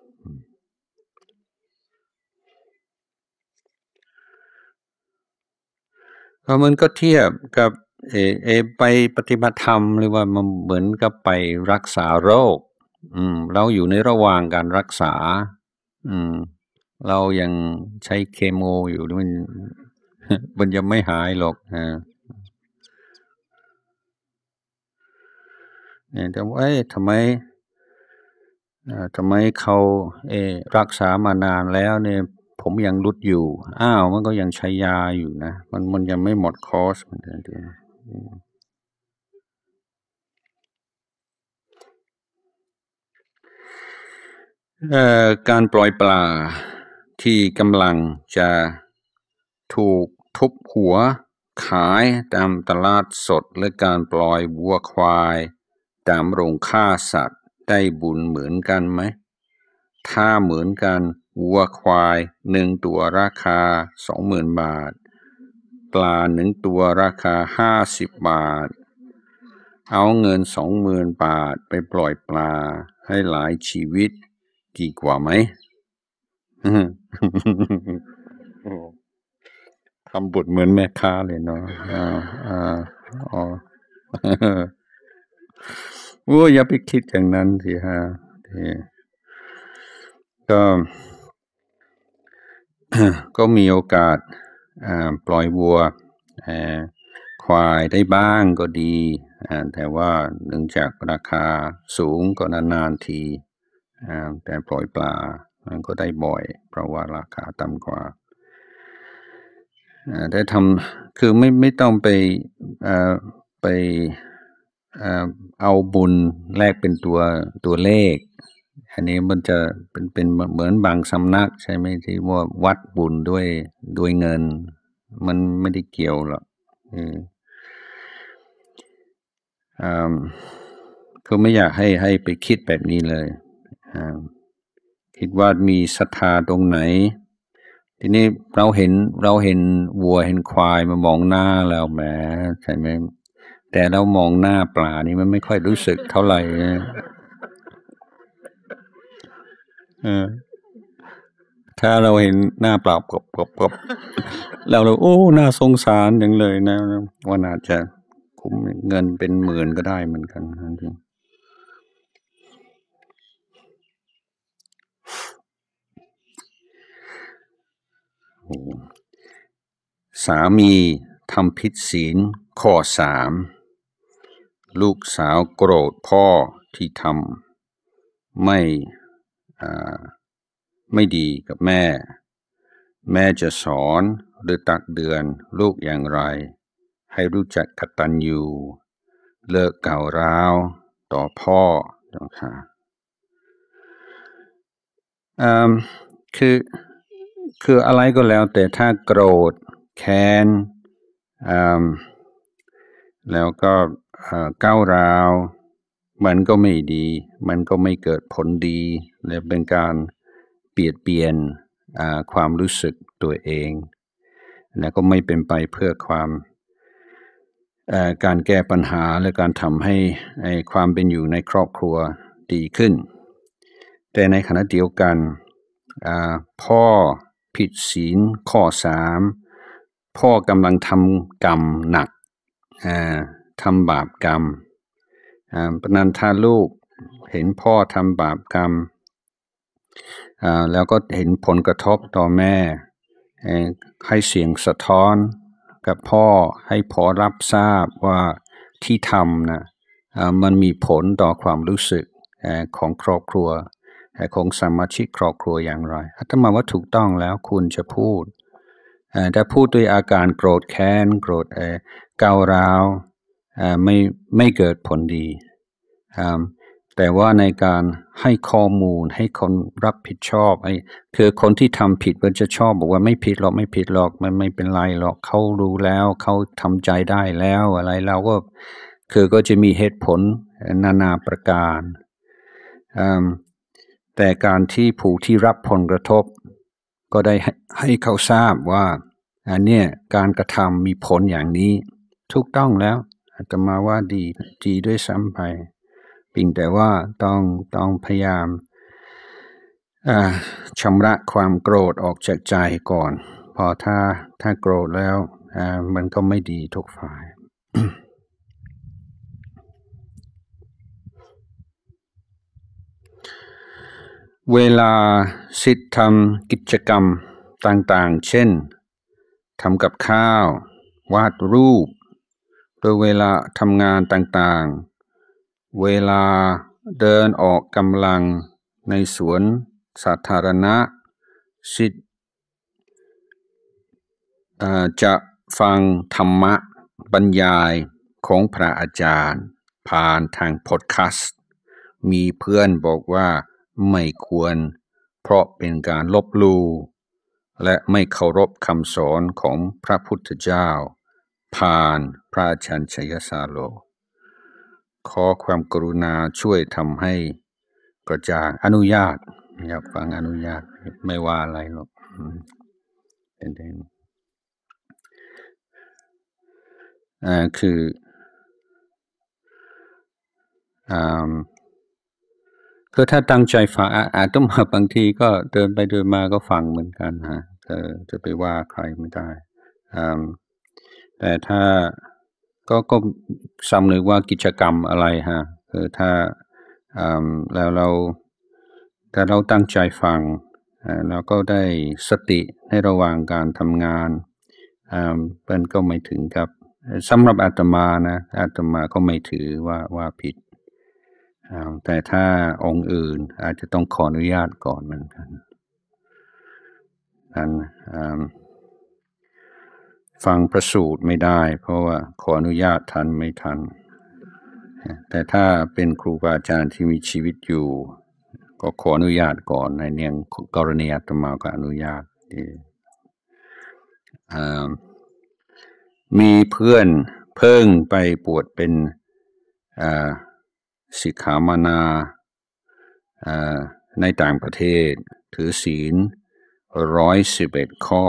เพราะมันก็เทียบกับเอเอไปปฏิบัติธรรมหรือว่ามันเหมือนกับไปรักษาโรคอืมเราอยู่ในระหว่างการรักษาอืมเรายังใช้เคมีอยู่มันมันยังไม่หายหรอกฮะเนี่ยแต่ว่าทำไมทำไมเขาเอรักษามานานแล้วเนี่ยผมยังรุดอยู่อ้าวมันก็ยังใช้ยาอยู่นะมันมันยังไม่หมดคอร์สเหมือนกันการปล่อยปลาที่กำลังจะถูกทุบหัวขายตามตลาดสดและการปล่อยวัวควายตามโรงฆ่าสัตว์ได้บุญเหมือนกันไหมถ้าเหมือนกันวัวควายหนึ่งตัวราคาสองหมื่นบาทปลาหนึ่งตัวราคาห้าสิบบาทเอาเงินสองหมื่นบาทไปปล่อยปลาให้หลายชีวิตดีกว่าไหมทำบทเหมือนแม่ค้าเลยเนาะอ่าอ่าอ๋อโอ้อย่าไปคิดอย่างนั้นสิฮะก็ก็มีโอกาสปล่อยวัวควายได้บ้างก็ดีแต่ว่าเนื่องจากราคาสูงก็นานๆทีแต่ปล่อยปลามันก็ได้บ่อยเพราะว่าราคาต่ำกว่าได้ทำคือไม่ไม่ต้องไปไปเอาบุญแลกเป็นตัวตัวเลขอันนี้มันจะเป็นเป็นเหมือนบางสำนักใช่ไหมที่ว่าวัดบุญด้วยด้วยเงินมันไม่ได้เกี่ยวหรอกคือไม่อยากให้ให้ไปคิดแบบนี้เลยคิดว่ามีศรัทธาตรงไหนทีนี้เราเห็นเราเห็นวัวเห็นควายมามองหน้าแล้วแหมใช่ไหมแต่เรามองหน้าปลานี่มันไม่ค่อยรู้สึกเท่าไหร่เออถ้าเราเห็นหน้าเปล่ากบกบกบเราเราโอ้น่าสงสารอย่างเลยนะว่าน่าจะคุ้มเงินเป็นหมื่นก็ได้เหมือนกันจริงสามีทำผิดศีลข้อสามลูกสาวโกรธพ่อที่ทำไม่ไม่ดีกับแม่แม่จะสอนหรือตักเตือนลูกอย่างไรให้รู้จักกตัญญูเลิกเก่าร้าวต่อพ่อนะคะคือคืออะไรก็แล้วแต่ถ้าโกรธแค้นแล้วก็ก้าวร้าวมันก็ไม่ดีมันก็ไม่เกิดผลดีและเป็นการเปลี่ยนเปลี่ยนความรู้สึกตัวเองและก็ไม่เป็นไปเพื่อความการแก้ปัญหาและการทำให้ความเป็นอยู่ในครอบครัวดีขึ้นแต่ในขณะเดียวกันพ่อผิดศีลข้อสามพ่อกำลังทำกรรมหนักทำบาปกรรมเพราะนั้นถ้าลูกเห็นพ่อทำบาปกรรมอ่าแล้วก็เห็นผลกระทบต่อแม่ให้เสียงสะท้อนกับพ่อให้พ่อรับทราบว่าที่ทำนะมันมีผลต่อความรู้สึกของครอบครัวของสมาชิกครอบครัวอย่างไรอาตมาว่าถูกต้องแล้วคุณจะพูดถ้าพูดด้วยอาการโกรธแค้นโกรธก้าวร้าวไม่ไม่เกิดผลดีแต่ว่าในการให้ข้อมูลให้คนรับผิดชอบไอ้คือคนที่ทำผิดมันจะชอบบอกว่าไม่ผิดหรอกไม่ผิดหรอกมันไม่เป็นไรหรอกเขารู้แล้วเขาทำใจได้แล้วอะไรเราก็คือก็จะมีเหตุผลนานาประการแต่การที่ผู้ที่รับผลกระทบก็ได้ให้เขาทราบว่าอันเนี้ยการกระทำมีผลอย่างนี้ถูกต้องแล้วอาตมาว่าดีดีด้วยซ้ำไปเพียงแต่ว่าต้องต้องพยายามชำระความโกรธออกจากใจก่อนพอถ้าถ้าโกรธแล้วมันก็ไม่ดีทุกฝ่าย เวลาสิทธิ์ทำกิจกรรมต่างๆเช่นทำกับข้าววาดรูปหรือเวลาทำงานต่างๆเวลาเดินออกกำลังในสวนสาธารณะสิทธิ์จะฟังธรรมะบรรยายของพระอาจารย์ผ่านทางพอดแคสต์มีเพื่อนบอกว่าไม่ควรเพราะเป็นการลบลู่และไม่เคารพคำสอนของพระพุทธเจ้าผ่านพระอาจารย์ชัยสาโลขอความกรุณาช่วยทำให้กระจ่างอนุญาตอยากฟังอนุญาตไม่ว่าอะไรหรอกเป็นเองอ่าคืออ่าคือถ้าตั้งใจฟังอาจจะมาบางทีก็เดินไปเดินมาก็ฟังเหมือนกันฮะจะจะไปว่าใครไม่ได้แต่ถ้าก็ก็สำนึกว่ากิจกรรมอะไรฮะคือถ้าแล้วเราถ้าเราตั้งใจฟังเราก็ได้สติในระหว่างการทำงานเป็นก็ไม่ถึงกับสำหรับอาตมานะอาตมาก็ไม่ถือว่าว่าผิดแต่ถ้าองค์อื่นอาจจะต้องขออนุญาตก่อนเหมือนกันนั้นฟังพระสูตรไม่ได้เพราะว่าขออนุญาตทันไม่ทันแต่ถ้าเป็นครูบาอาจารย์ที่มีชีวิตอยู่ก็ขออนุญาตก่อนในเนื่องกรณีอาตมาก็อนุญาตมีเพื่อนเพิ่งไปบวชเป็นสิกขามานาในต่างประเทศถือศีลร้อยสิบเอ็ดข้อ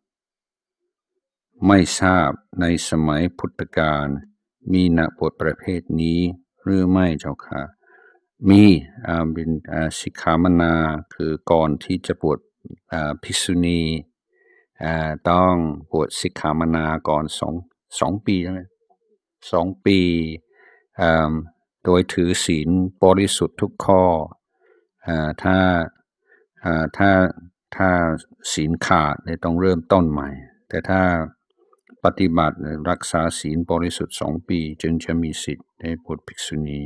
ไม่ทราบในสมัยพุทธกาลมีนักบวชประเภทนี้หรือไม่เจ้าค่ะมีเป็นสิกขามานาคือก่อนที่จะบวชภิกษุณีต้องบวชสิกขามานาก่อนสองสองปีใช่ไหมสองปีโดยถือศีลบริสุทธิ์ทุกข้อถ้าถ้าถ้าศีลขาดเนี่ยต้องเริ่มต้นใหม่แต่ถ้าปฏิบัติรักษาศีลบริสุทธิ์สองปีจึงจะมีสิทธิ์ได้บวชภิกษุณี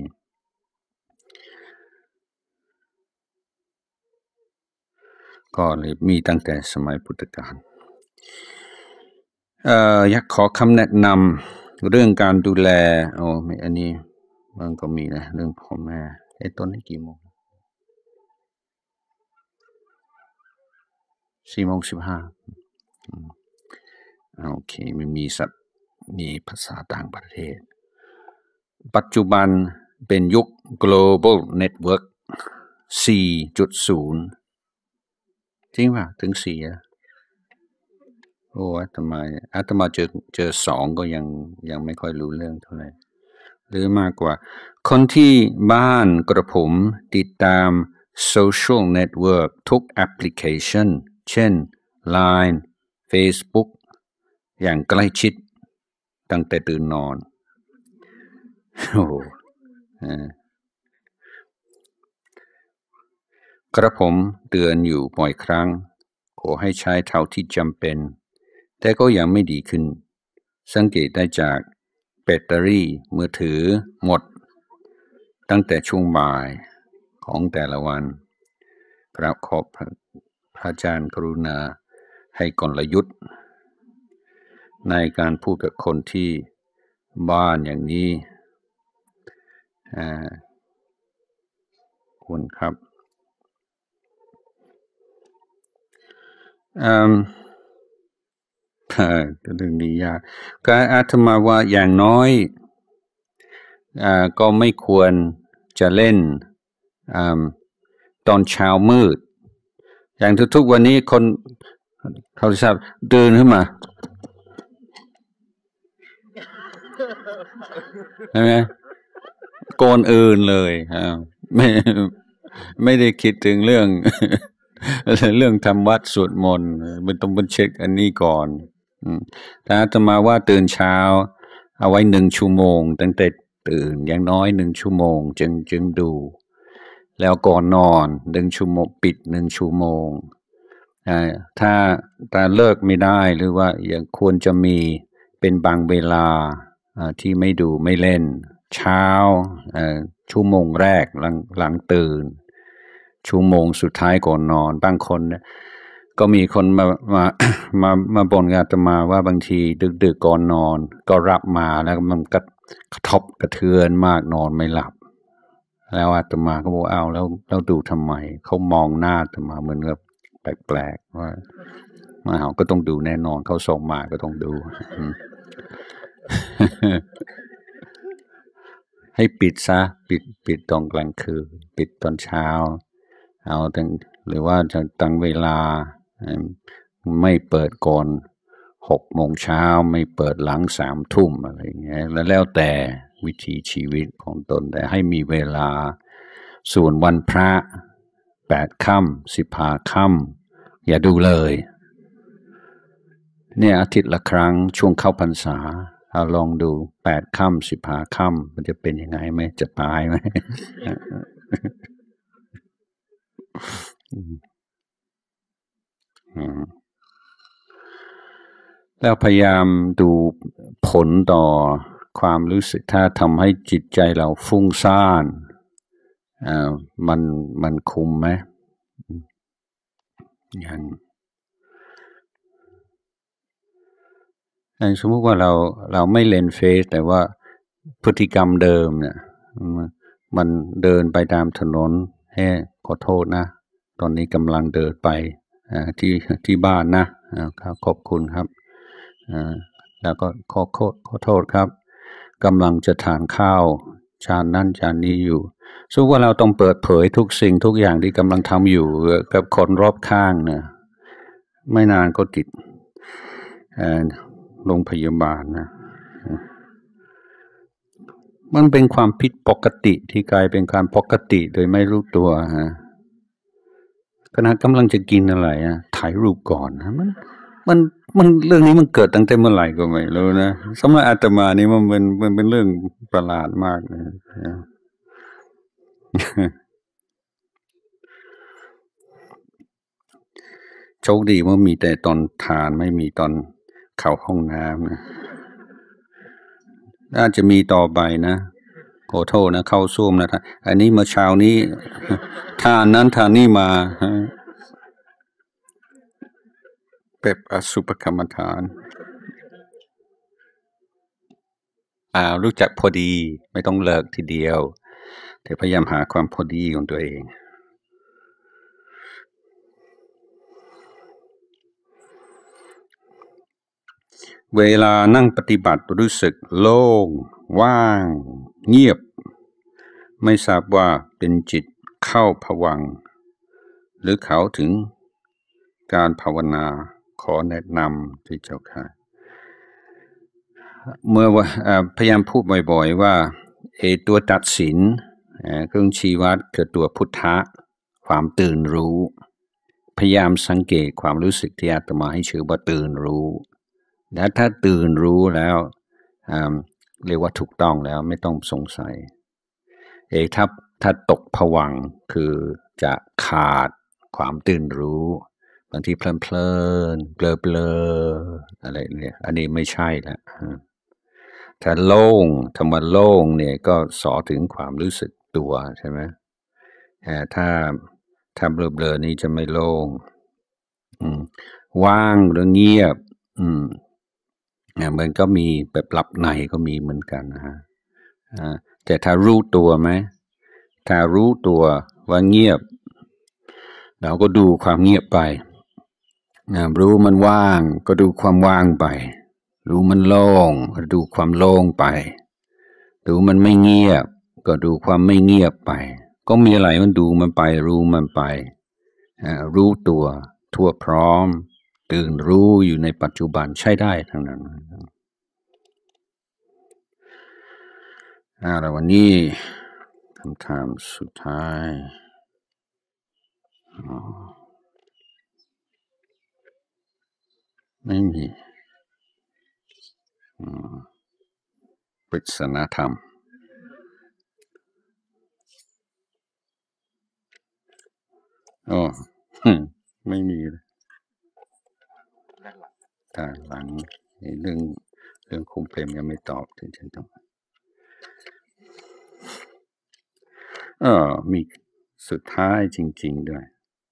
ก็เลยมีตั้งแต่สมัยพุทธกาลเอ่ออยากขอคำแนะนำเรื่องการดูแลโอ้ไม่อันนี้มันก็มีนะเรื่องพ่อแม่ไอ้ต้นนี้กี่โมงสี่โมงสิบห้าโอเคมันมีสัตว์มีภาษาต่างประเทศปัจจุบันเป็นยุค global network สี่จุดศูนย์ จริงป่ะถึงสี่อ่ะโอ้อาตมาอาตมาเจอเจอสองก็ยังยังไม่ค่อยรู้เรื่องเท่าไหร่หรือมากกว่าคนที่บ้านกระผมติดตาม social network ทุกแอปพลิเคชันเช่น ไลน์ Facebook อย่างใกล้ชิดตั้งแต่ตื่นนอนโอ้กระผมเตือนอยู่บ่อยครั้งขอให้ใช้เท่าที่จำเป็นแต่ก็ยังไม่ดีขึ้นสังเกตได้จากแบตเตอรี่มือถือหมดตั้งแต่ช่วงบ่ายของแต่ละวันกราบขอบพระอาจารย์กรุณาให้กลยุทธ์ในการพูดกับคนที่บ้านอย่างนี้คุณครับอืมเรื่องนี้ยากก็อาตมาว่าอย่างน้อยอ่าก็ไม่ควรจะเล่นอ่าตอนเช้ามืดอย่างทุกๆวันนี้คนเขาทราบเดินขึ้นมาใช่ไหมก่อนอื่นเลยไม่ไม่ได้คิดถึงเรื่องเรื่องทำวัดสวดมนต์มันต้องบันเช็คอันนี้ก่อนถ้าอาตมาว่าตื่นเช้าเอาไว้หนึ่งชั่วโมงตั้งแต่ตื่นอย่างน้อยหนึ่งชั่วโมงจึงจึงดูแล้วก่อนนอนหนึ่งชั่วโมงปิดหนึ่งชั่วโมงถ้าถ้าเลิกไม่ได้หรือว่ายังควรจะมีเป็นบางเวลาที่ไม่ดูไม่เล่นเช้าชั่วโมงแรกหลังหลังตื่นชั่วโมงสุดท้ายก่อนนอนบางคนก็มีคนมามามามาบ่นอาตมาว่าบางทีดึกๆก่อนนอนก็รับมาแล้วมันก็กระทบกระเทือนมากนอนไม่หลับแล้วอาตมาก็บอกเอาแล้วแล้วดูทำไมเขามองหน้าอาตมาเหมือนกับแปลกๆว่ามาเขาก็ต้องดูแน่นอนเขาส่งมาก็ต้องดูให้ปิดซะปิดปิดตอนกลางคืนปิดตอนเช้าเอาตั้งหรือว่าจะตั้งเวลาไม่เปิดก่อนหกโมงเช้าไม่เปิดหลังสามทุ่มอะไรอย่างเงี้ยแล้วแล้วแต่วิถีชีวิตของตนแต่ให้มีเวลาส่วนวันพระแปดค่ำสิบห้าค่ำอย่าดูเลยเนี่ยอาทิตย์ละครั้งช่วงเข้าพรรษาเอาลองดูแปดค่ำสิบห้าค่ำมันจะเป็นยังไงไหมจะตายไหม แล้วพยายามดูผลต่อความรู้สึกถ้าทำให้จิตใจเราฟุ้งซ่านอ่ามันมันคุมไหมอย่างสมมติว่าเราเราไม่เล่นเฟซแต่ว่าพฤติกรรมเดิมเนี่ยมันเดินไปตามถนนให้ขอโทษนะตอนนี้กำลังเดินไปที่ที่บ้านนะครับขอบคุณครับแล้วก็ขอโทษขอโทษครับกำลังจะทานข้าวจานนั้นจานนี้อยู่ซึ่งว่าเราต้องเปิดเผยทุกสิ่งทุกอย่างที่กำลังทำอยู่กับคนรอบข้างเนี่ยไม่นานก็ติดโรงพยาบาลนะมันเป็นความผิดปกติที่กลายเป็นความปกติโดยไม่รู้ตัวฮะขณะกำลังจะกินอะไรอ่ะถ่ายรูปก่อนนะมันมันมันเรื่องนี้มันเกิดตั้งแต่เมื่อไหร่ก็ไม่รู้นะสำหรับอาตมานี่มันเป็นมันเป็นเรื่องประหลาดมากนะโชคดีว่ามีแต่ตอนทานไม่มีตอนเข้าห้องน้ำนะน่าจะมีต่อไปนะขอโทษนะเข้าซ่วมนะท่านอันนี้เมื่อเช้านี้ทานนั้นทานนี่มาแบบอสุภกรรมฐานอ่ารู้จักพอดีไม่ต้องเลิกทีเดียวแต่พยายามหาความพอดีของตัวเองเวลานั่งปฏิบัติรู้สึกโล่งว่างเงียบไม่ทราบว่าเป็นจิตเข้าภวังค์หรือเขาถึงการภาวนาขอแนะนำที่เจ้าค่ะเมื่อพยายามพูดบ่อยๆว่าไอ้ตัวตัดสินเครื่องชี้วัดคือตัวพุทธะความตื่นรู้พยายามสังเกตความรู้สึกที่อาตมาให้ชื่อว่าตื่นรู้และถ้าตื่นรู้แล้วเรียกว่าถูกต้องแล้วไม่ต้องสงสัยเอกถ้าถ้าตกผวังค์คือจะขาดความตื่นรู้บางทีเพลินเพลินเบลอเบลออะไรเนี่ยอันนี้ไม่ใช่ละถ้าโล่งธรรมะโล่งเนี่ยก็สอถึงความรู้สึกตัวใช่ไหมถ้าถ้าเบลอเบลอนี้จะไม่โล่งว่างหรือเงียบอืมมันก็มีแบบหลับในก็มีเหมือนกันนะฮะแต่ถ้ารู้ตัวไหมถ้ารู้ตัวว่าเงียบเราก็ดูความเงียบไปรู้มันว่างก็ดูความว่างไปรู้มันโล่งก็ดูความโล่งไปรู้มันไม่เงียบก็ดูความไม่เงียบไปก็มีอะไรมันดูมันไปรู้มันไปรู้ตัวทั่วพร้อมตื่นรู้อยู่ในปัจจุบันใช้ได้ทั้งนั้นอ่าแล้ววันนี้คำถามสุดท้ายไม่มีปริศนาธรรมอ๋อไม่มีเลยทางหลังเรื่องเรื่องคุมเพลมยังไม่ตอบถึงฉันต้องเออมีสุดท้ายจริงๆด้วย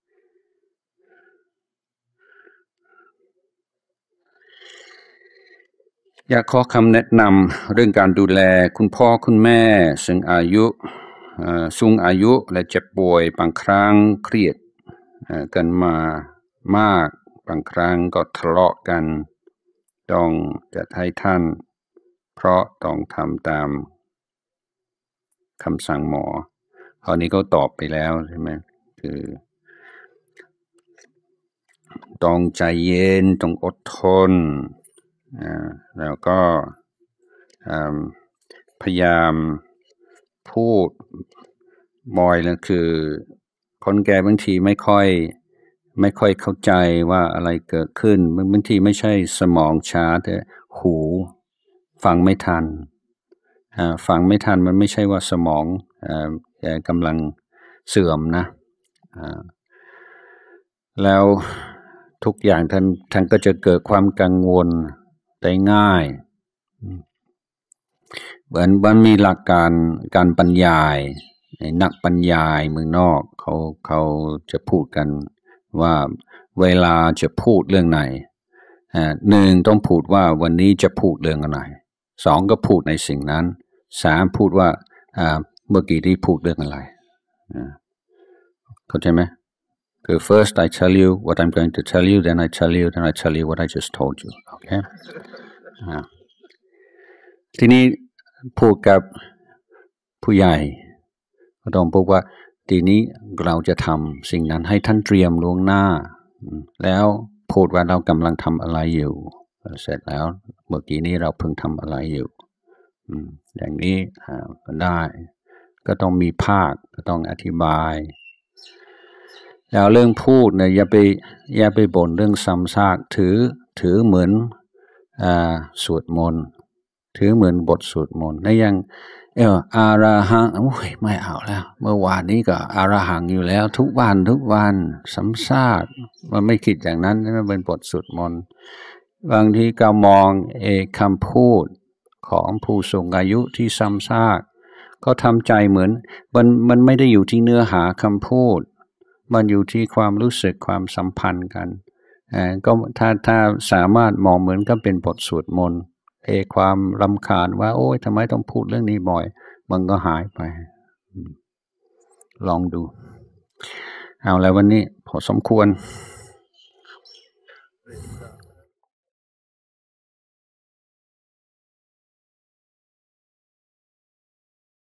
อยากขอคำแนะนำเรื่องการดูแลคุณพ่อคุณแม่ซึ่งอายุสูงอายุและเจ็บป่วยบางครั้งเครียดกันมามากบางครั้งก็ทะเลาะกันต้องจะให้ท่านเพราะต้องทำตามคำสั่งหมอคราวนี้ก็ตอบไปแล้วใช่ไหมคือต้องใจเย็นต้องอดทนแล้วก็พยายามพูดบ่อยแล้วคือคนแก่บางทีไม่ค่อยไม่ค่อยเข้าใจว่าอะไรเกิดขึ้นบางทีไม่ใช่สมองช้าแต่หูฟังไม่ทันฟังไม่ทันมันไม่ใช่ว่าสมองกำลังเสื่อมนะแล้วทุกอย่างท่านท่านก็จะเกิดความกังวลได้ง่ายเหมือนมันมีหลักการการบรรยายนักบรรยายเมืองนอกเขาเขาจะพูดกันว่าเวลาจะพูดเรื่องไหนหนึ่งต้องพูดว่าวันนี้จะพูดเรื่องอะไรสองก็พูดในสิ่งนั้นสามพูดว่าเมื่อกี้ที่พูดเรื่องอะไรเข้าใจไหมคือ first I tell you what I'm going to tell you then I tell you then I tell you what I just told you okay ทีนี้พูดกับผู้ใหญ่ก็ต้องพูดว่าทีนี้เราจะทำสิ่งนั้นให้ท่านเตรียมล่วงหน้าแล้วพูดว่าเรากำลังทำอะไรอยู่เสร็จแล้วเมื่อกี้นี้เราเพิ่งทำอะไรอยู่อย่างนี้ก็ได้ก็ต้องมีภาคก็ต้องอธิบายแล้วเรื่องพูดเนี่ยอย่าไปอย่าไปบ่นเรื่องซ้ำซากถือถือเหมือนอ่าสวดมนต์ถือเหมือนบทสวดมนต์แล้วยังเอออาราหังโอ้ยไม่เอาแล้วเมื่อวานนี้ก็อาราหังอยู่แล้วทุกวันทุกวันซ้ำซากมันไม่คิดอย่างนั้นมันเป็นบทสวดมนต์บางทีก็มองเอคำพูดของผู้สูงอายุที่ซ้ำซากก็ทำใจเหมือนมันมันไม่ได้อยู่ที่เนื้อหาคำพูดมันอยู่ที่ความรู้สึกความสัมพันธ์กันก็ถ้าถ้าสามารถมองเหมือนก็เป็นบทสวดมนต์เอความรำคาญว่าโอ้ยทำไมต้องพูดเรื่องนี้บ่อยมันก็หายไปลองดูเอาแล้ววันนี้พอสมควร